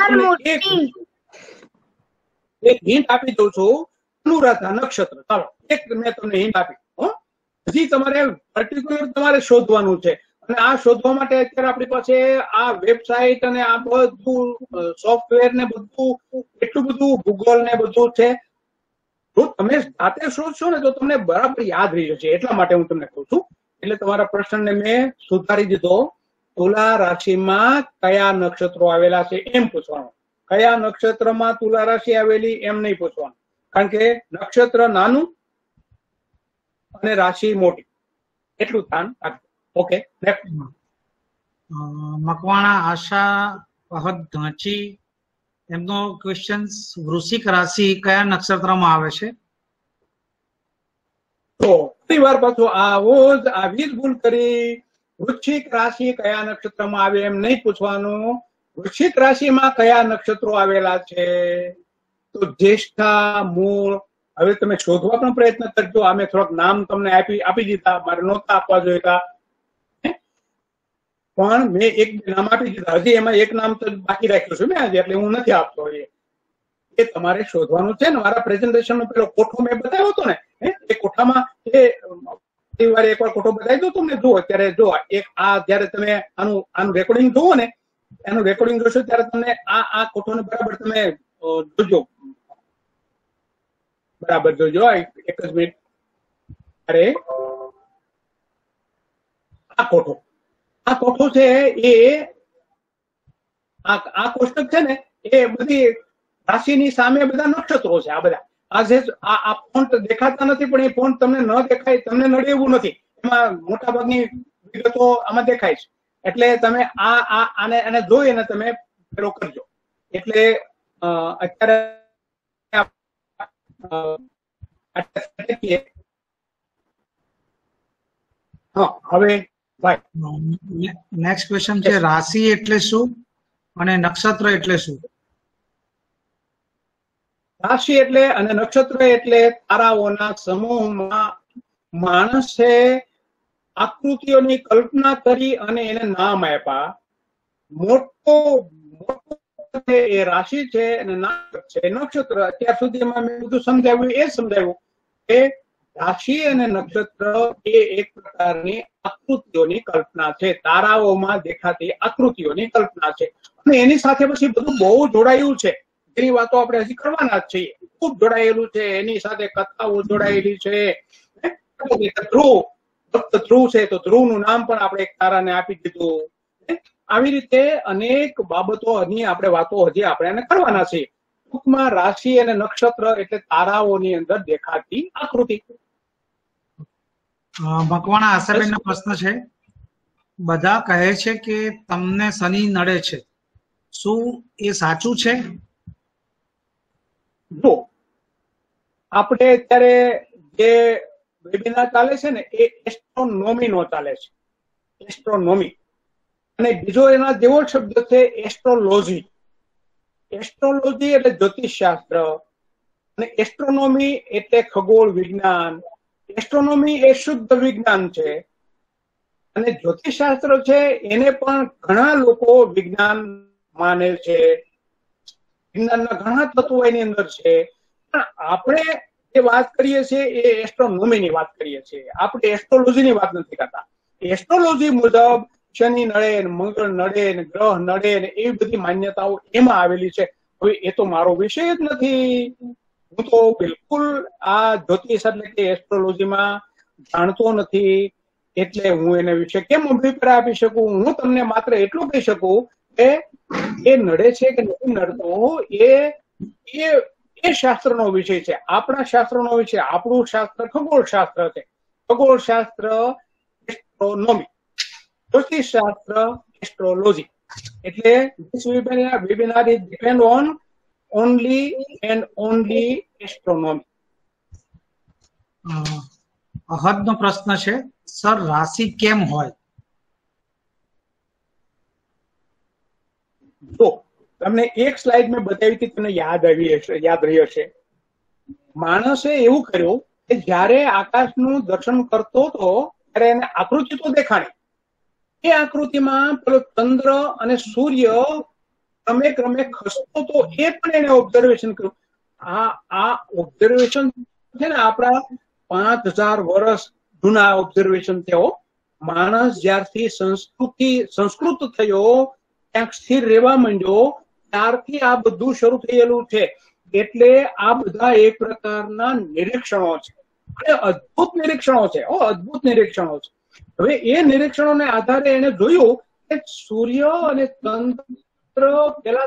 એક હિન્ટ આપી દઉં છું, અનુરાધા નક્ષત્ર. ચાલો એક મેં તમને હિન્ટ આપી. હજી તમારે પર્ટિક્યુલર તમારે શોધવાનું છે અને આ શોધવા માટે અત્યારે આપણી પાસે આ વેબસાઇટ અને આ બધું સોફ્ટવેર ને બધું એટલું બધું ગૂગલ ને બધું છે. જો તમે જાતે શોધશો ને તો તમને બરાબર યાદ રહી જશે. એટલા માટે હું તમને કહું છું. એટલે તમારા પ્રશ્નને મેં સુધારી દીધો. તુલા રાશિમાં કયા નક્ષત્રો આવેલા છે એમ પૂછવાનું. કયા નક્ષત્રમાં તુલા રાશિ આવેલી એમ નહીં પૂછવાનું, કારણ કે નક્ષત્ર નાનું અને રાશિ મોટી. એટલું ધ્યાન રાખજો. ઓકે. મકવાણા આશા અહદ ધાંચી, એમનો ક્વેશ્ચન વૃશ્ચિક રાશિ કયા નક્ષત્રમાં આવે છે? તો ફરી વાર પાછું આવો જ આવી જ ભૂલ કરી. વૃશ્ચિક રાશિ કયા નક્ષત્રમાં આવે એમ નહીં પૂછવાનું. વૃશ્ચિક રાશિમાં કયા નક્ષત્રો આવેલા છે? તો જ્યેષ્ઠા, મૂળ. હવે તમે શોધવા પણ પ્રયત્ન કરજો. અમે થોડાક નામ તમને આપી આપી દીધા, મારે નહોતા આપવા જોઈતા પણ મેં એક નામ આપી દીધા. હજી એમાં એક નામ તો બાકી રાખ્યું છે મેં આજે, એટલે હું નથી આપતો. એ તમારે શોધવાનું છે ને. મારા પ્રેઝન્ટેશન નો પેલો કોઠો મેં બતાવ્યો હતો ને એ કોઠામાં એ વાર એકવાર કોઠો બતાવી દો તમને. જુઓ અત્યારે જો એક આ જયારે તમે આનું આનું રેકોર્ડિંગ જુઓ ને, એનું રેકોર્ડિંગ જોશો ત્યારે તમને આ આ કોઠોને બરાબર તમે જોજો, બરાબર જોજો. એક જ મિનિટ. અરે આ કોઠો આ કોઠો છે એ આ કોષ્ટક છે ને એ બધી રાશિની સામે બધા નક્ષત્રો છે. આ બધા આ જે આ ફોન્ટ દેખાતા નથી પણ એ ફોન્ટ તમને ન દેખાય, તમને નડે એવું નથી. એમાં મોટા ભાગની વિગતો આમાં દેખાય છે. એટલે તમે આ આ આને આને જોઈ અને તમે પેલો કરજો. એટલે અત્યારે હા હવે ભાઈ નેક્સ્ટ ક્વેશ્ચન છે રાશિ એટલે શું અને નક્ષત્ર એટલે શું? રાશિ એટલે અને નક્ષત્ર એટલે તારાઓના સમૂહમાં માણસે આકૃતિઓની કલ્પના કરી અને એને નામ આપ્યા. મોટો મોટો એ રાશિ છે અને નામ છે નક્ષત્ર. અત્યાર સુધીમાં મેં બધું સમજાવ્યું એ સમજાવ્યું કે રાશિ અને નક્ષત્ર એ એક પ્રકારની આકૃતિઓની કલ્પના છે, તારાઓમાં દેખાતી આકૃતિઓની કલ્પના છે અને એની સાથે પછી બધું બહુ જોડાયું છે. એની વાતો આપણે હજી કરવાના જ છીએ. ખૂબ જોડાયેલું છે, એની સાથે કથાઓ જોડાયેલી છે. ધ્રુવ ભક્ત ધ્રુવ છે તો ધ્રુવનું નામ પણ આપણે એક તારાને આપી દીધું. આવી રીતે અનેક બાબતોની આપણે વાતો હજી આપણે એને કરવાના છીએ. ટૂંકમાં રાશિ અને નક્ષત્ર એટલે તારાઓની અંદર દેખાતી આકૃતિ. મકવાણા આશાબેન નો પ્રશ્ન છે, બધા કહે છે કે તમને શનિ નડે છે, શું એ સાચું છે? જો આપણે અત્યારે જે વેબિનાર ચાલે છે ને એ એસ્ટ્રોનોમી નો ચાલે છે, એસ્ટ્રોનોમી. અને બીજો એના જેવો શબ્દ છે એસ્ટ્રોલોજી. એસ્ટ્રોલોજી એટલે જ્યોતિષ શાસ્ત્ર અને એસ્ટ્રોનોમી એટલે ખગોળ વિજ્ઞાન. એસ્ટ્રોનોમી એ શુદ્ધ વિજ્ઞાન છે અને જ્યોતિષ શાસ્ત્ર છે એને પણ ઘણા લોકો વિજ્ઞાન માને છે. વિજ્ઞાનના ઘણા તત્વો એની અંદર છે, પણ આપણે જે વાત કરીએ છીએ એ એસ્ટ્રોનોમીની વાત કરીએ છીએ. આપણે એસ્ટ્રોલોજીની વાત નથી કરતા. એસ્ટ્રોલોજી મુજબ શનિ નડે, મંગળ નડે, ગ્રહ નડે ને એવી બધી માન્યતાઓ એમાં આવેલી છે. હવે એ તો મારો વિષય જ નથી. હું તો બિલકુલ આ જ્યોતિષ એટલે કે એસ્ટ્રોલોજીમાં જાણતો નથી, એટલે હું એના વિશે કેમ અભિપ્રાય આપી શકું? હું તમને માત્ર એટલું કહી શકું કે એ નડે છે કે નથી નડતો એ એ શાસ્ત્રનો વિષય છે, આપણા શાસ્ત્રનો વિષય. આપણું શાસ્ત્ર ખગોળ શાસ્ત્ર છે. ખગોળ શાસ્ત્ર એસ્ટ્રોનોમી, જ્યોતિષ શાસ્ત્ર એસ્ટ્રોલોજી. એટલે this webinar is depend on only and only astronomy. અહદ નો પ્રશ્ન છે, સર રાશિ કેમ હોય? તો તમને એક સ્લાઇડ મેં બતાવી હતી, તમને યાદ આવી હશે, યાદ રહી હશે. માણસે એવું કર્યું કે જયારે આકાશનું દર્શન કરતો હતો ત્યારે એને આકૃતિ તો દેખાણી. એ આકૃતિમાં પેલો ચંદ્ર અને સૂર્ય ક્રમે ક્રમે ખસતો તો એ પણ એને ઓબ્ઝર્વેશન કર્યું. આ આ ઓબ્ઝર્વેશન છે ને આપણા પાંચ હજાર વર્ષ જૂના ઓબ્ઝર્વેશન થયો. માણસ જ્યારથી સંસ્કૃતિ સંસ્કૃત થયો, ક્યાંક સ્થિર રહેવા માંડ્યો, ત્યારથી આ બધું શરૂ થયેલું છે. એટલે આ બધા એક પ્રકારના નિરીક્ષણો છે અને અદભુત નિરીક્ષણો છે. ઓ અદભુત નિરીક્ષણો છે. હવે એ નિરીક્ષણોને આધારે એને જોયું કે સૂર્ય અને ચંદ્ર પેલા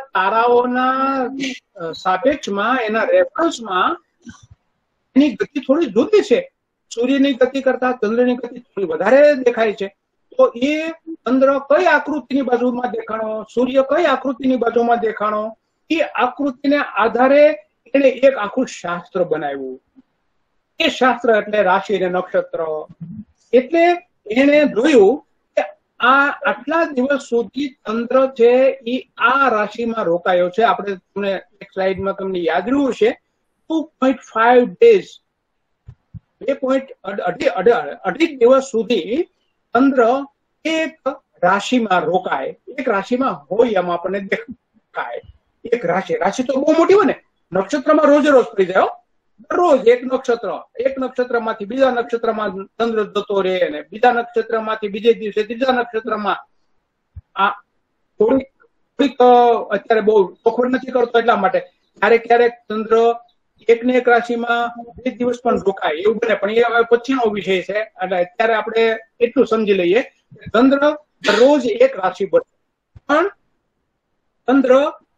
તારાઓના સાપેક્ષમાં, એના રેફરન્સમાં એની ગતિ થોડી જુદી છે. સૂર્યની ગતિ કરતા ચંદ્રની ગતિ થોડી વધારે દેખાય છે. તો એ ચંદ્ર કઈ આકૃતિની બાજુમાં દેખાણો, સૂર્ય કઈ આકૃતિની બાજુમાં દેખાણો, એ આકૃતિને આધારે એને એક આખું શાસ્ત્ર બનાવ્યું. એ શાસ્ત્ર એટલે રાશિ અને નક્ષત્ર. એટલે એને જોયું કે આ આટલા દિવસ સુધી ચંદ્ર છે એ આ રાશિમાં રોકાયો છે. આપણે તમને એક સ્લાઇડમાં તમને યાદ રહ્યું છે, ટુ પોઈન્ટ ફાઈવ ડેઝ, બે પોઈન્ટ અઢી અઢી દિવસ સુધી ચંદ્ર એક રાશિમાં રોકાય. એક રાશિમાં હોય એમ આપણને દેખાય. એક રાશિ રાશિ તો બહુ મોટી હોય ને, નક્ષત્રમાં રોજ રોજ પડી જાય. રોજ એક નક્ષત્ર, એક નક્ષત્ર માંથી બીજા નક્ષત્રમાં ચંદ્ર જતો રહે ને બીજા નક્ષત્ર માંથી બીજે દિવસે ત્રીજા નક્ષત્રમાં. આ થોડીક થોડીક અત્યારે બહુ ચોખવટ નથી કરતો એટલા માટે. ક્યારેક ક્યારેક ચંદ્ર એક ને એક રાશિમાં બે દિવસ પણ રોકાય એવું બને, પણ એ હવે પછીનો વિષય છે. એટલે અત્યારે આપણે એટલું સમજી લઈએ, ચંદ્ર રોજ એક રાશિ બદલે, પણ ચંદ્ર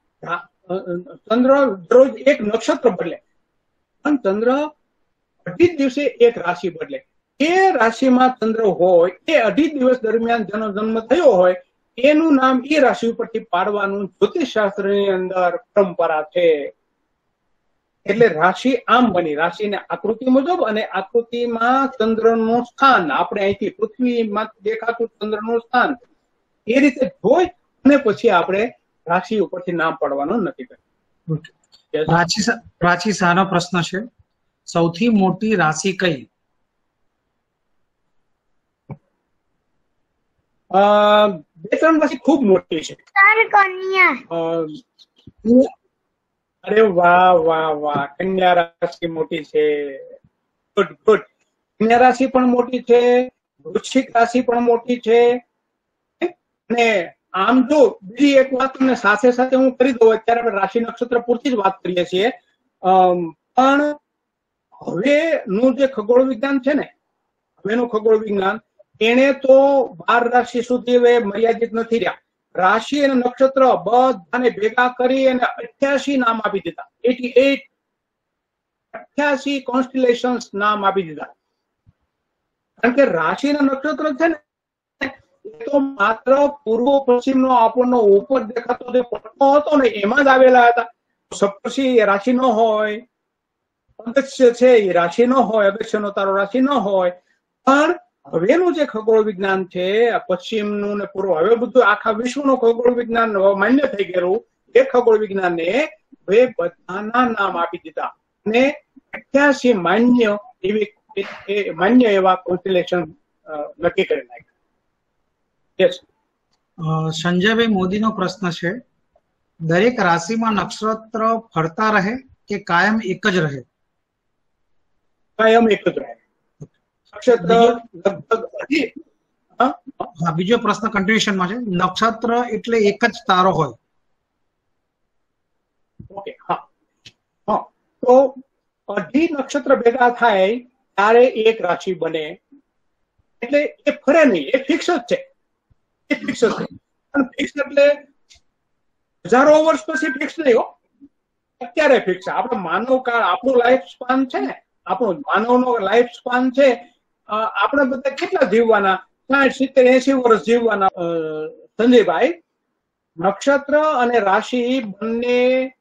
ચંદ્ર રોજ એક નક્ષત્ર બદલે, પણ ચંદ્ર અઢી દિવસે એક રાશિ બદલે. એ રાશિમાં ચંદ્ર હોય એ અઢી દિવસ દરમિયાન જેનો જન્મ થયો હોય એનું નામ એ રાશિ ઉપરથી પાડવાનું જ્યોતિષ શાસ્ત્રની અંદર પરંપરા છે. એટલે રાશિ આમ બની, રાશિને આકૃતિ મુજબ, અને આકૃતિમાં ચંદ્રનું સ્થાન, આપણે અહીંથી પૃથ્વીમાં દેખાતું ચંદ્રનું સ્થાન એ રીતે જોઈ અને પછી આપણે રાશિ ઉપરથી નામ પાડવાનું નક્કી કર્યું. પ્રાચી પ્રાચી શાહનો પ્રશ્ન છે, સૌથી મોટી રાશિ કઈ? બે ત્રણ રાશિ ખૂબ મોટી છે. અરે વાહ વાહ વાહ, કન્યા રાશિ મોટી છે. Good good. કન્યા રાશિ પણ મોટી છે, વૃશ્ચિક રાશિ પણ મોટી છે. અને આમ જો બીજી એક વાત તમને સાથે સાથે હું કરી દઉં, અત્યારે આપણે રાશિ નક્ષત્ર પૂરતી જ વાત કરીએ છીએ, પણ હવેનું જે ખગોળ વિજ્ઞાન છે ને, હવેનું ખગોળ વિજ્ઞાન એને તો બાર રાશિ સુધી હવે મર્યાદિત નથી રહ્યા. રાશિ અને નક્ષત્ર બધાને ભેગા કરી અને અઠ્યાસી નામ આપી દીધા. એટી એટ અઠ્યાસી કોન્સ્ટિલેશન્સ નામ આપી દીધા. કારણ કે રાશિ અને નક્ષત્ર છે ને એ તો માત્ર પૂર્વ પશ્ચિમ નો આપણનો ઉપર દેખાતો જે પટ્ટો હતો ને એમાં જ આવેલા હતા. સપ્તર્ષિ રાશિ નો હોય, અગસ્ત્ય છે એ રાશિ નો હોય, અગસ્ત્ય નો તારો રાશિ ન હોય, પણ હવેનું જે ખગોળ વિજ્ઞાન છે પશ્ચિમનું ને પૂર્વ, હવે બધું આખા વિશ્વનું ખગોળ વિજ્ઞાન માન્ય થઈ ગયેલું, એ ખગોળ વિજ્ઞાનને હવે બધાના નામ આપી દીધા અને અઠ્યાસી માન્ય એવી માન્ય એવા કોન્સ્ટિલેશન નક્કી કરી નાખ્યા. યસ. સંજયભાઈ મોદીનો પ્રશ્ન છે, દરેક રાશિમાં નક્ષત્ર ફરતા રહે કે કાયમ એક જ રહે? કાયમ એક જ રહે. હા, બીજો પ્રશ્ન કન્ટિન્યુશનમાં છે, નક્ષત્ર એટલે એક જ તારો હોય? ઓકે, હા હા. તો અઢી નક્ષત્ર ભેગા થાય ત્યારે એક રાશિ બને, એટલે એ ફરે નહીં, એ ફિક્સ જ છે. એ ફિક્સ જ છે. પણ ફિક્સ એટલે હજારો વર્ષ પછી ફિક્સ નહીં હો, અત્યારે ફિક્સ છે. આપણો માનવ કાળ, આપણું લાઈફ સ્પાન છે ને, આપણું માનવનો લાઈફ સ્પાન છે, આપણે બધા કેટલા જીવવાના? સાઠ સિત્તેર એસી વર્ષ જીવવાના. સંજયભાઈ, નક્ષત્ર અને રાશિ બંને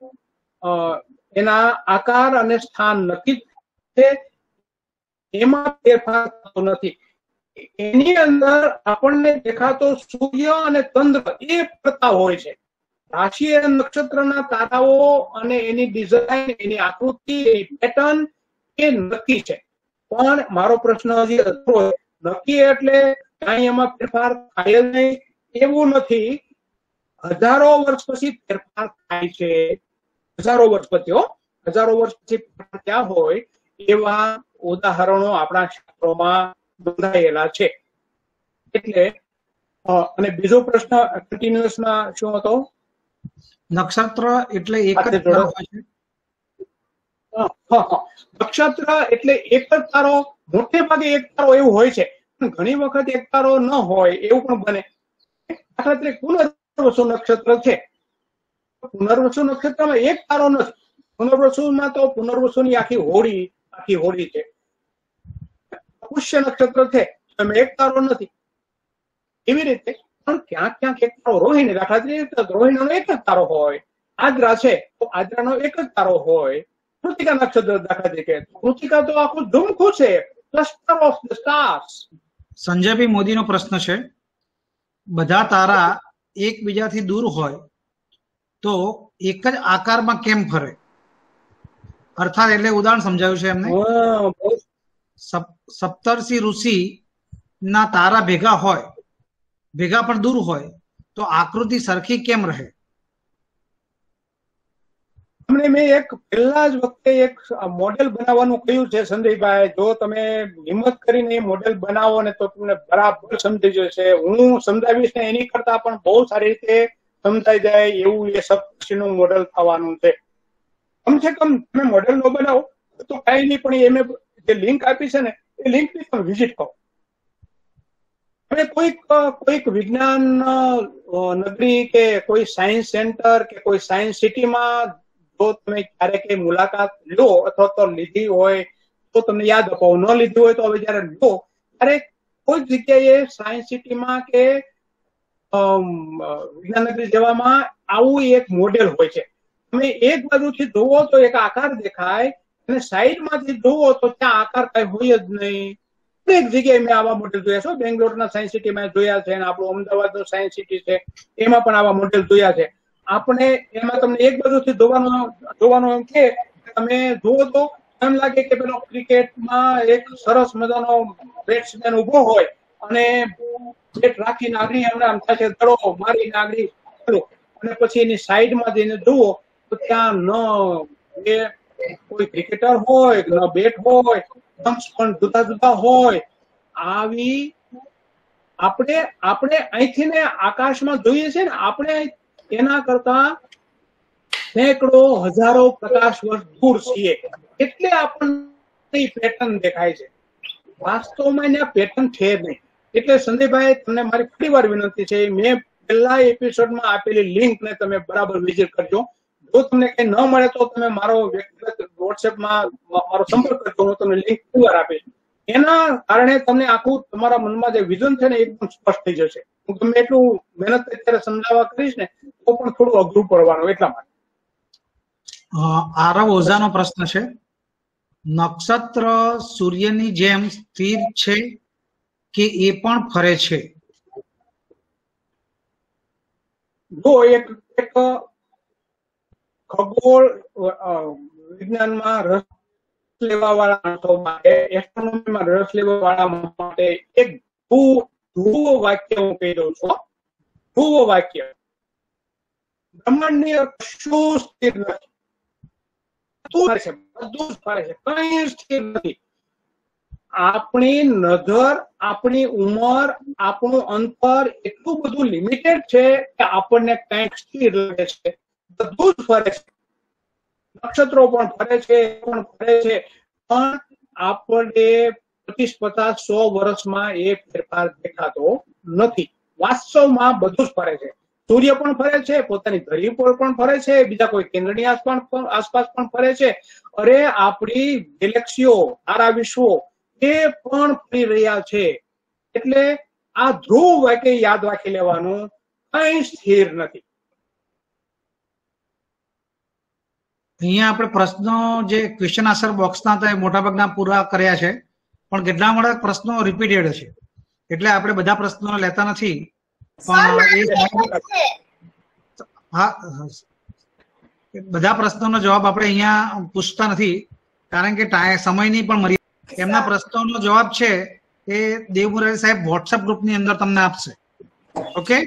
એના આકાર અને સ્થાન નક્કી છે, એમાં ફેરફાર થતો નથી. એની અંદર આપણને દેખાતો સૂર્ય અને ચંદ્ર એ ફરતા હોય છે. રાશિ અને નક્ષત્રના તારાઓ અને એની ડિઝાઇન, એની આકૃતિ, એની પેટર્ન એ નક્કી છે. પણ મારો પ્રશ્ન હજી અધૂરો, નક્કી એટલે કઈ એમાં ફેરફાર થાય જ નહીં એવું નથી. હજારો વર્ષ પછી ફેરફાર થાય છે. હજારો વર્ષ પછી હો, હજારો વર્ષ પછી ફેરફાર થયા હોય એવા ઉદાહરણો આપણા શાસ્ત્રોમાં નોંધાયેલા છે. એટલે અને બીજો પ્રશ્ન કન્ટિન્યુઅસમાં શું હતો? નક્ષત્ર એટલે એક જ તારો હોય છે? નક્ષત્ર એટલે એક જ તારો, મોટે ભાગે એક તારો એવું હોય છે, પણ ઘણી વખત એક તારો ન હોય એવું પણ બને. દાખલા તરીકે પુનર્વસુ નક્ષત્ર છે, પુનર્વસુ નક્ષત્રમાં એક તારો નથી. પુનર્વસુમાં તો પુનર્વસુની આખી હોળી આખી હોળી છે. પુષ્ય નક્ષત્ર છે, એમાં એક તારો નથી. એવી રીતે પણ ક્યાંક ક્યાંક એક તારો, રોહિણી દાખલા તરીકે રોહિણીનો એક જ તારો હોય. આદ્રા છે તો આદ્રાનો એક જ તારો હોય. કૃતિકા નક્ષત્ર દાખલા તરીકે, કૃતિકા તો આખું ધૂમખું છે, ક્લસ્ટર ઓફ ધ સ્ટાર્સ. સંજયભાઈ મોદીનો પ્રશ્ન છે, બધા તારા એકબીજાથી દૂર હોય તો એક જ આકારમાં કેમ ફરે? અર્થાત એટલે ઉદાહરણ સમજાવ્યું છે એમને. સપ્તર્ષિ ઋષિ ના તારા ભેગા હોય, ભેગા પણ દૂર હોય તો આકૃતિ સરખી કેમ રહે? તમને મેં એક પહેલા જ વખતે એક મોડેલ બનાવવાનું કહ્યું છે સંજયભાઈ. જો તમે હિંમત કરીને મોડેલ બનાવો ને તો તમને બરાબર સમજી જશે. હું સમજાવીશ ને એની કરતા પણ બહુ સારી રીતે સમજાઈ જાય એવું એ સપ્તર્ષિનું મોડેલ થવાનું છે. કમસે કમ તમે મોડેલ ન બનાવો તો કઈ નહીં, પણ એ મેં જે લિંક આપી છે ને એ લિંક ની તમે વિઝિટ કરો. હવે કોઈક કોઈક વિજ્ઞાન નગરી કે કોઈ સાયન્સ સેન્ટર કે કોઈ સાયન્સ સિટીમાં જો તમે ક્યારેક મુલાકાત લો અથવા તો લીધી હોય તો તમને યાદ અપાવો, ન લીધી હોય તો હવે જયારે લો ત્યારે કોઈ જગ્યાએ સાયન્સ સિટીમાં કે વિજ્ઞાન નગરી જવામાં આવું એક મોડેલ હોય છે. તમે એક બાજુથી જોવો તો એક આકાર દેખાય અને સાઈડમાંથી જોવો તો ત્યાં આકાર કઈ હોય જ નહીં. દરેક જગ્યાએ મેં આવા મોડેલ જોયા છે. બેંગ્લોરના સાયન્સ સિટીમાં જોયા છે અને આપણું અમદાવાદનું સાયન્સ સિટી છે એમાં પણ આવા મોડેલ જોયા છે. આપણે એમાં તમને એક બાજુથી જોવાનું જોવાનું એમ કે તમે જુઓ તો એમ લાગે કે પેલો ક્રિકેટમાં એક સરસ મજાનો બેટ્સમેન ઉભો હોય અને બેટ રાખીને આગળ એમને આમ થાય છે દડો મારીને આગળ ચાલો, અને પછી એની સાઈડમાં જઈને જુઓ તો ત્યાં ન એ કોઈ ક્રિકેટર હોય ન બેટ હોય, સ્ટમ્પ્સ પણ જુદા જુદા હોય. આવી આપણે આપણે અહીંથી ને આકાશમાં જોઈએ છે ને, આપણે એના કરતા સેંકડો હજારો પ્રકાશ વર્ષ દૂર છીએ એટલે આપણને પેટર્ન દેખાય છે. વાસ્તવમાં એને પેટર્ન છે નહીં. એટલે સંજયભાઈ, તમને મારી ફરી વાર વિનંતી છે, મેં પહેલા એપિસોડમાં આપેલી લિંક ને તમે બરાબર વિઝિટ કરજો. જો તમને કઈ ન મળે તો તમે મારો વ્યક્તિગત વોટ્સએપમાં મારો સંપર્ક કરજો, હું તમને લિંક ફરી વાર આપીશ. એના કારણે તમને આખું તમારા મનમાં જે વિઝન છે ને એકદમ સ્પષ્ટ થઈ જશે. હું ગમે એટલું મહેનત અત્યારે સમજાવવા કરીશ ને તો પણ થોડું અઘરું પડવાનું એટલા માટે. આરવ ઓઝાનો પ્રશ્ન છે, નક્ષત્ર સૂર્યની જેમ સ્થિર છે કે એ પણ ફરે છે? જો એક એક ખગોળ વિજ્ઞાનમાં રસ લેવા વાળા માણસો માટે, એસ્ટ્રોનોમીમાં રસ લેવા વાળા માટે એક ધ્રુવ વાક્ય હું કહી દઉં છું. ધ્રુવ વાક્ય, બ્રહ્માંડની કશું સ્થિર નથી, બધું છે, બધું જ ફરે છે, કઈ સ્થિર નથી. આપણી નજર, આપણી ઉંમર, આપણું અંતર એટલું બધું લિમિટેડ છે કે આપણને કંઈક સ્થિર લાગે છે. બધું જ ફરે છે, નક્ષત્રો પણ ફરે છે, પણ ફરે છે, પણ આપણે પચીસ પચાસ સો વર્ષમાં એ ફેરફાર દેખાતો નથી. વાસ્તવમાં બધું જ ફરે છે. સૂર્ય પણ ફરે છે, પોતાની ધરી પર પણ ફરે છે, બીજા કોઈ કેન્દ્રની આસપાસ પણ આસપાસ પણ ફરે છે. અરે આપણી ગેલેક્સીઓ, તારા વિશ્વો એ પણ ફરી રહ્યા છે. એટલે આ ધ્રુવ વાક્ય યાદ રાખી લેવાનું, કઈ સ્થિર નથી. અહીંયા આપણે પ્રશ્નો જે ક્વેશ્ચન આન્સર બોક્સના હતા એ મોટાભાગના પૂરા કર્યા છે, પણ કેટલા મોટા પ્રશ્નો રિપીટેડ છે એટલે આપણે બધા પ્રશ્નો લેતા નથી. હા, બધા પ્રશ્નોનો જવાબ આપણે અહીંયા પૂછતા નથી કારણ કે સમયની પણ મર્યાદા. એમના પ્રશ્નોનો જવાબ છે એ દેવ મુરારી સાહેબ વોટ્સએપ ગ્રુપની અંદર તમને આપશે. ઓકે,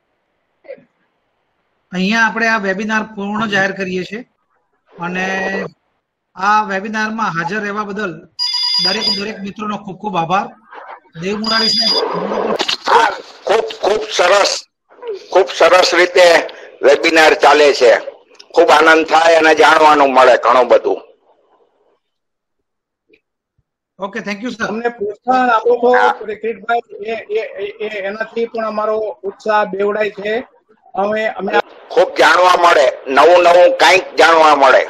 અહીંયા આપણે આ વેબિનાર પૂર્ણ જાહેર કરીએ છીએ અને આ વેબિનારમાં હાજર રહેવા બદલ દરેક દરેક મિત્રોનો ખૂબ ખૂબ આભાર. દેવ મુરારી સાહેબ, ખૂબ ખૂબ સરસ ખૂબ સરસ રીતે વેબિનાર ચાલે છે. ખૂબ આનંદ થાય અને જાણવાનું મળે ઘણું બધું. Okay, thank you sir. અમને પ્રોત્સાહન આપો છો કિરીટભાઈ, એ એનાથી પણ અમારો ઉત્સાહ બેવડાય છે. હવે અમે ખૂબ જાણવા મળે, નવું નવું કંઈક જાણવા મળે.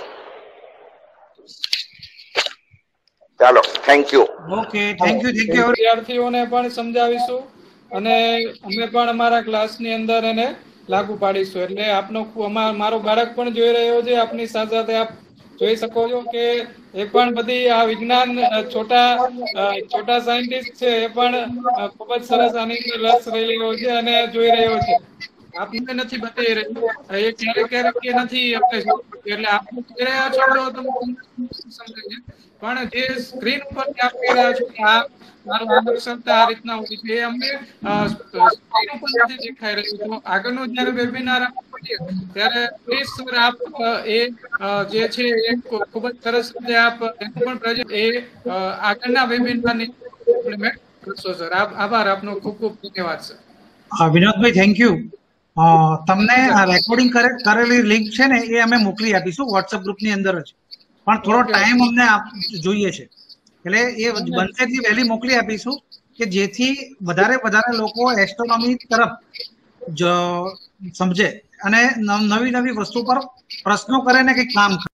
ચાલો, thank you. Okay, thank you thank you. વિદ્યાર્થીઓને પણ સમજાવીશું અને અમે પણ અમારા ક્લાસની અંદર એને લાગુ પાડીશું. એટલે આપનો મારો બાળક પણ જોઈ રહ્યો છે, આપની સાથે સાથે આપ જોઈ શકો છો કે એ પણ બધી આ વિજ્ઞાન છોટા છોટા સાયન્ટિસ્ટ છે, એ પણ ખૂબ જ સરસ આની અંદર રસ લઈ રહ્યો છે અને જોઈ રહ્યો છે. આપને નથી બતાવી રહ્યું, એ ક્યારેક ક્યારેક કે નથી એટલે આપણે જોઈ રહ્યા છો તો તમે સમજે છે, પણ જે સ્ક્રીન ઉપર આપ કહી રહ્યા છો કે આ મારું આકર્ષકતા આ રીતના હોય છે, એ અમને સ્ક્રીન ઉપર નથી દેખાઈ રહ્યું. તો આગળનું જયારે વેબિનાર ત્યારે પ્લીઝ સર આપ એ જે છે એ ખૂબ જ સરસ રીતે આપ પણ પ્રેઝન્ટ એ આગળના વેબિનારની ઇમ્પ્લિમેન્ટ કરશો સર. આભાર આપનો, ખૂબ ખૂબ ધન્યવાદ સર. વિનોદભાઈ, થેન્ક યુ. તમને રેકોર્ડિંગ કરેલી લિંક છે ને એ અમે મોકલી આપીશું વોટ્સએપ ગ્રુપની અંદર જ, પણ થોડો ટાઈમ અમને જોઈએ છે એટલે એ બનશે એટલી વહેલી મોકલી આપીશું કે જેથી વધારે વધારે લોકો એસ્ટ્રોનોમી તરફ સમજે અને નવી નવી વસ્તુ પર પ્રશ્નો કરે ને કંઈક કામ કરે.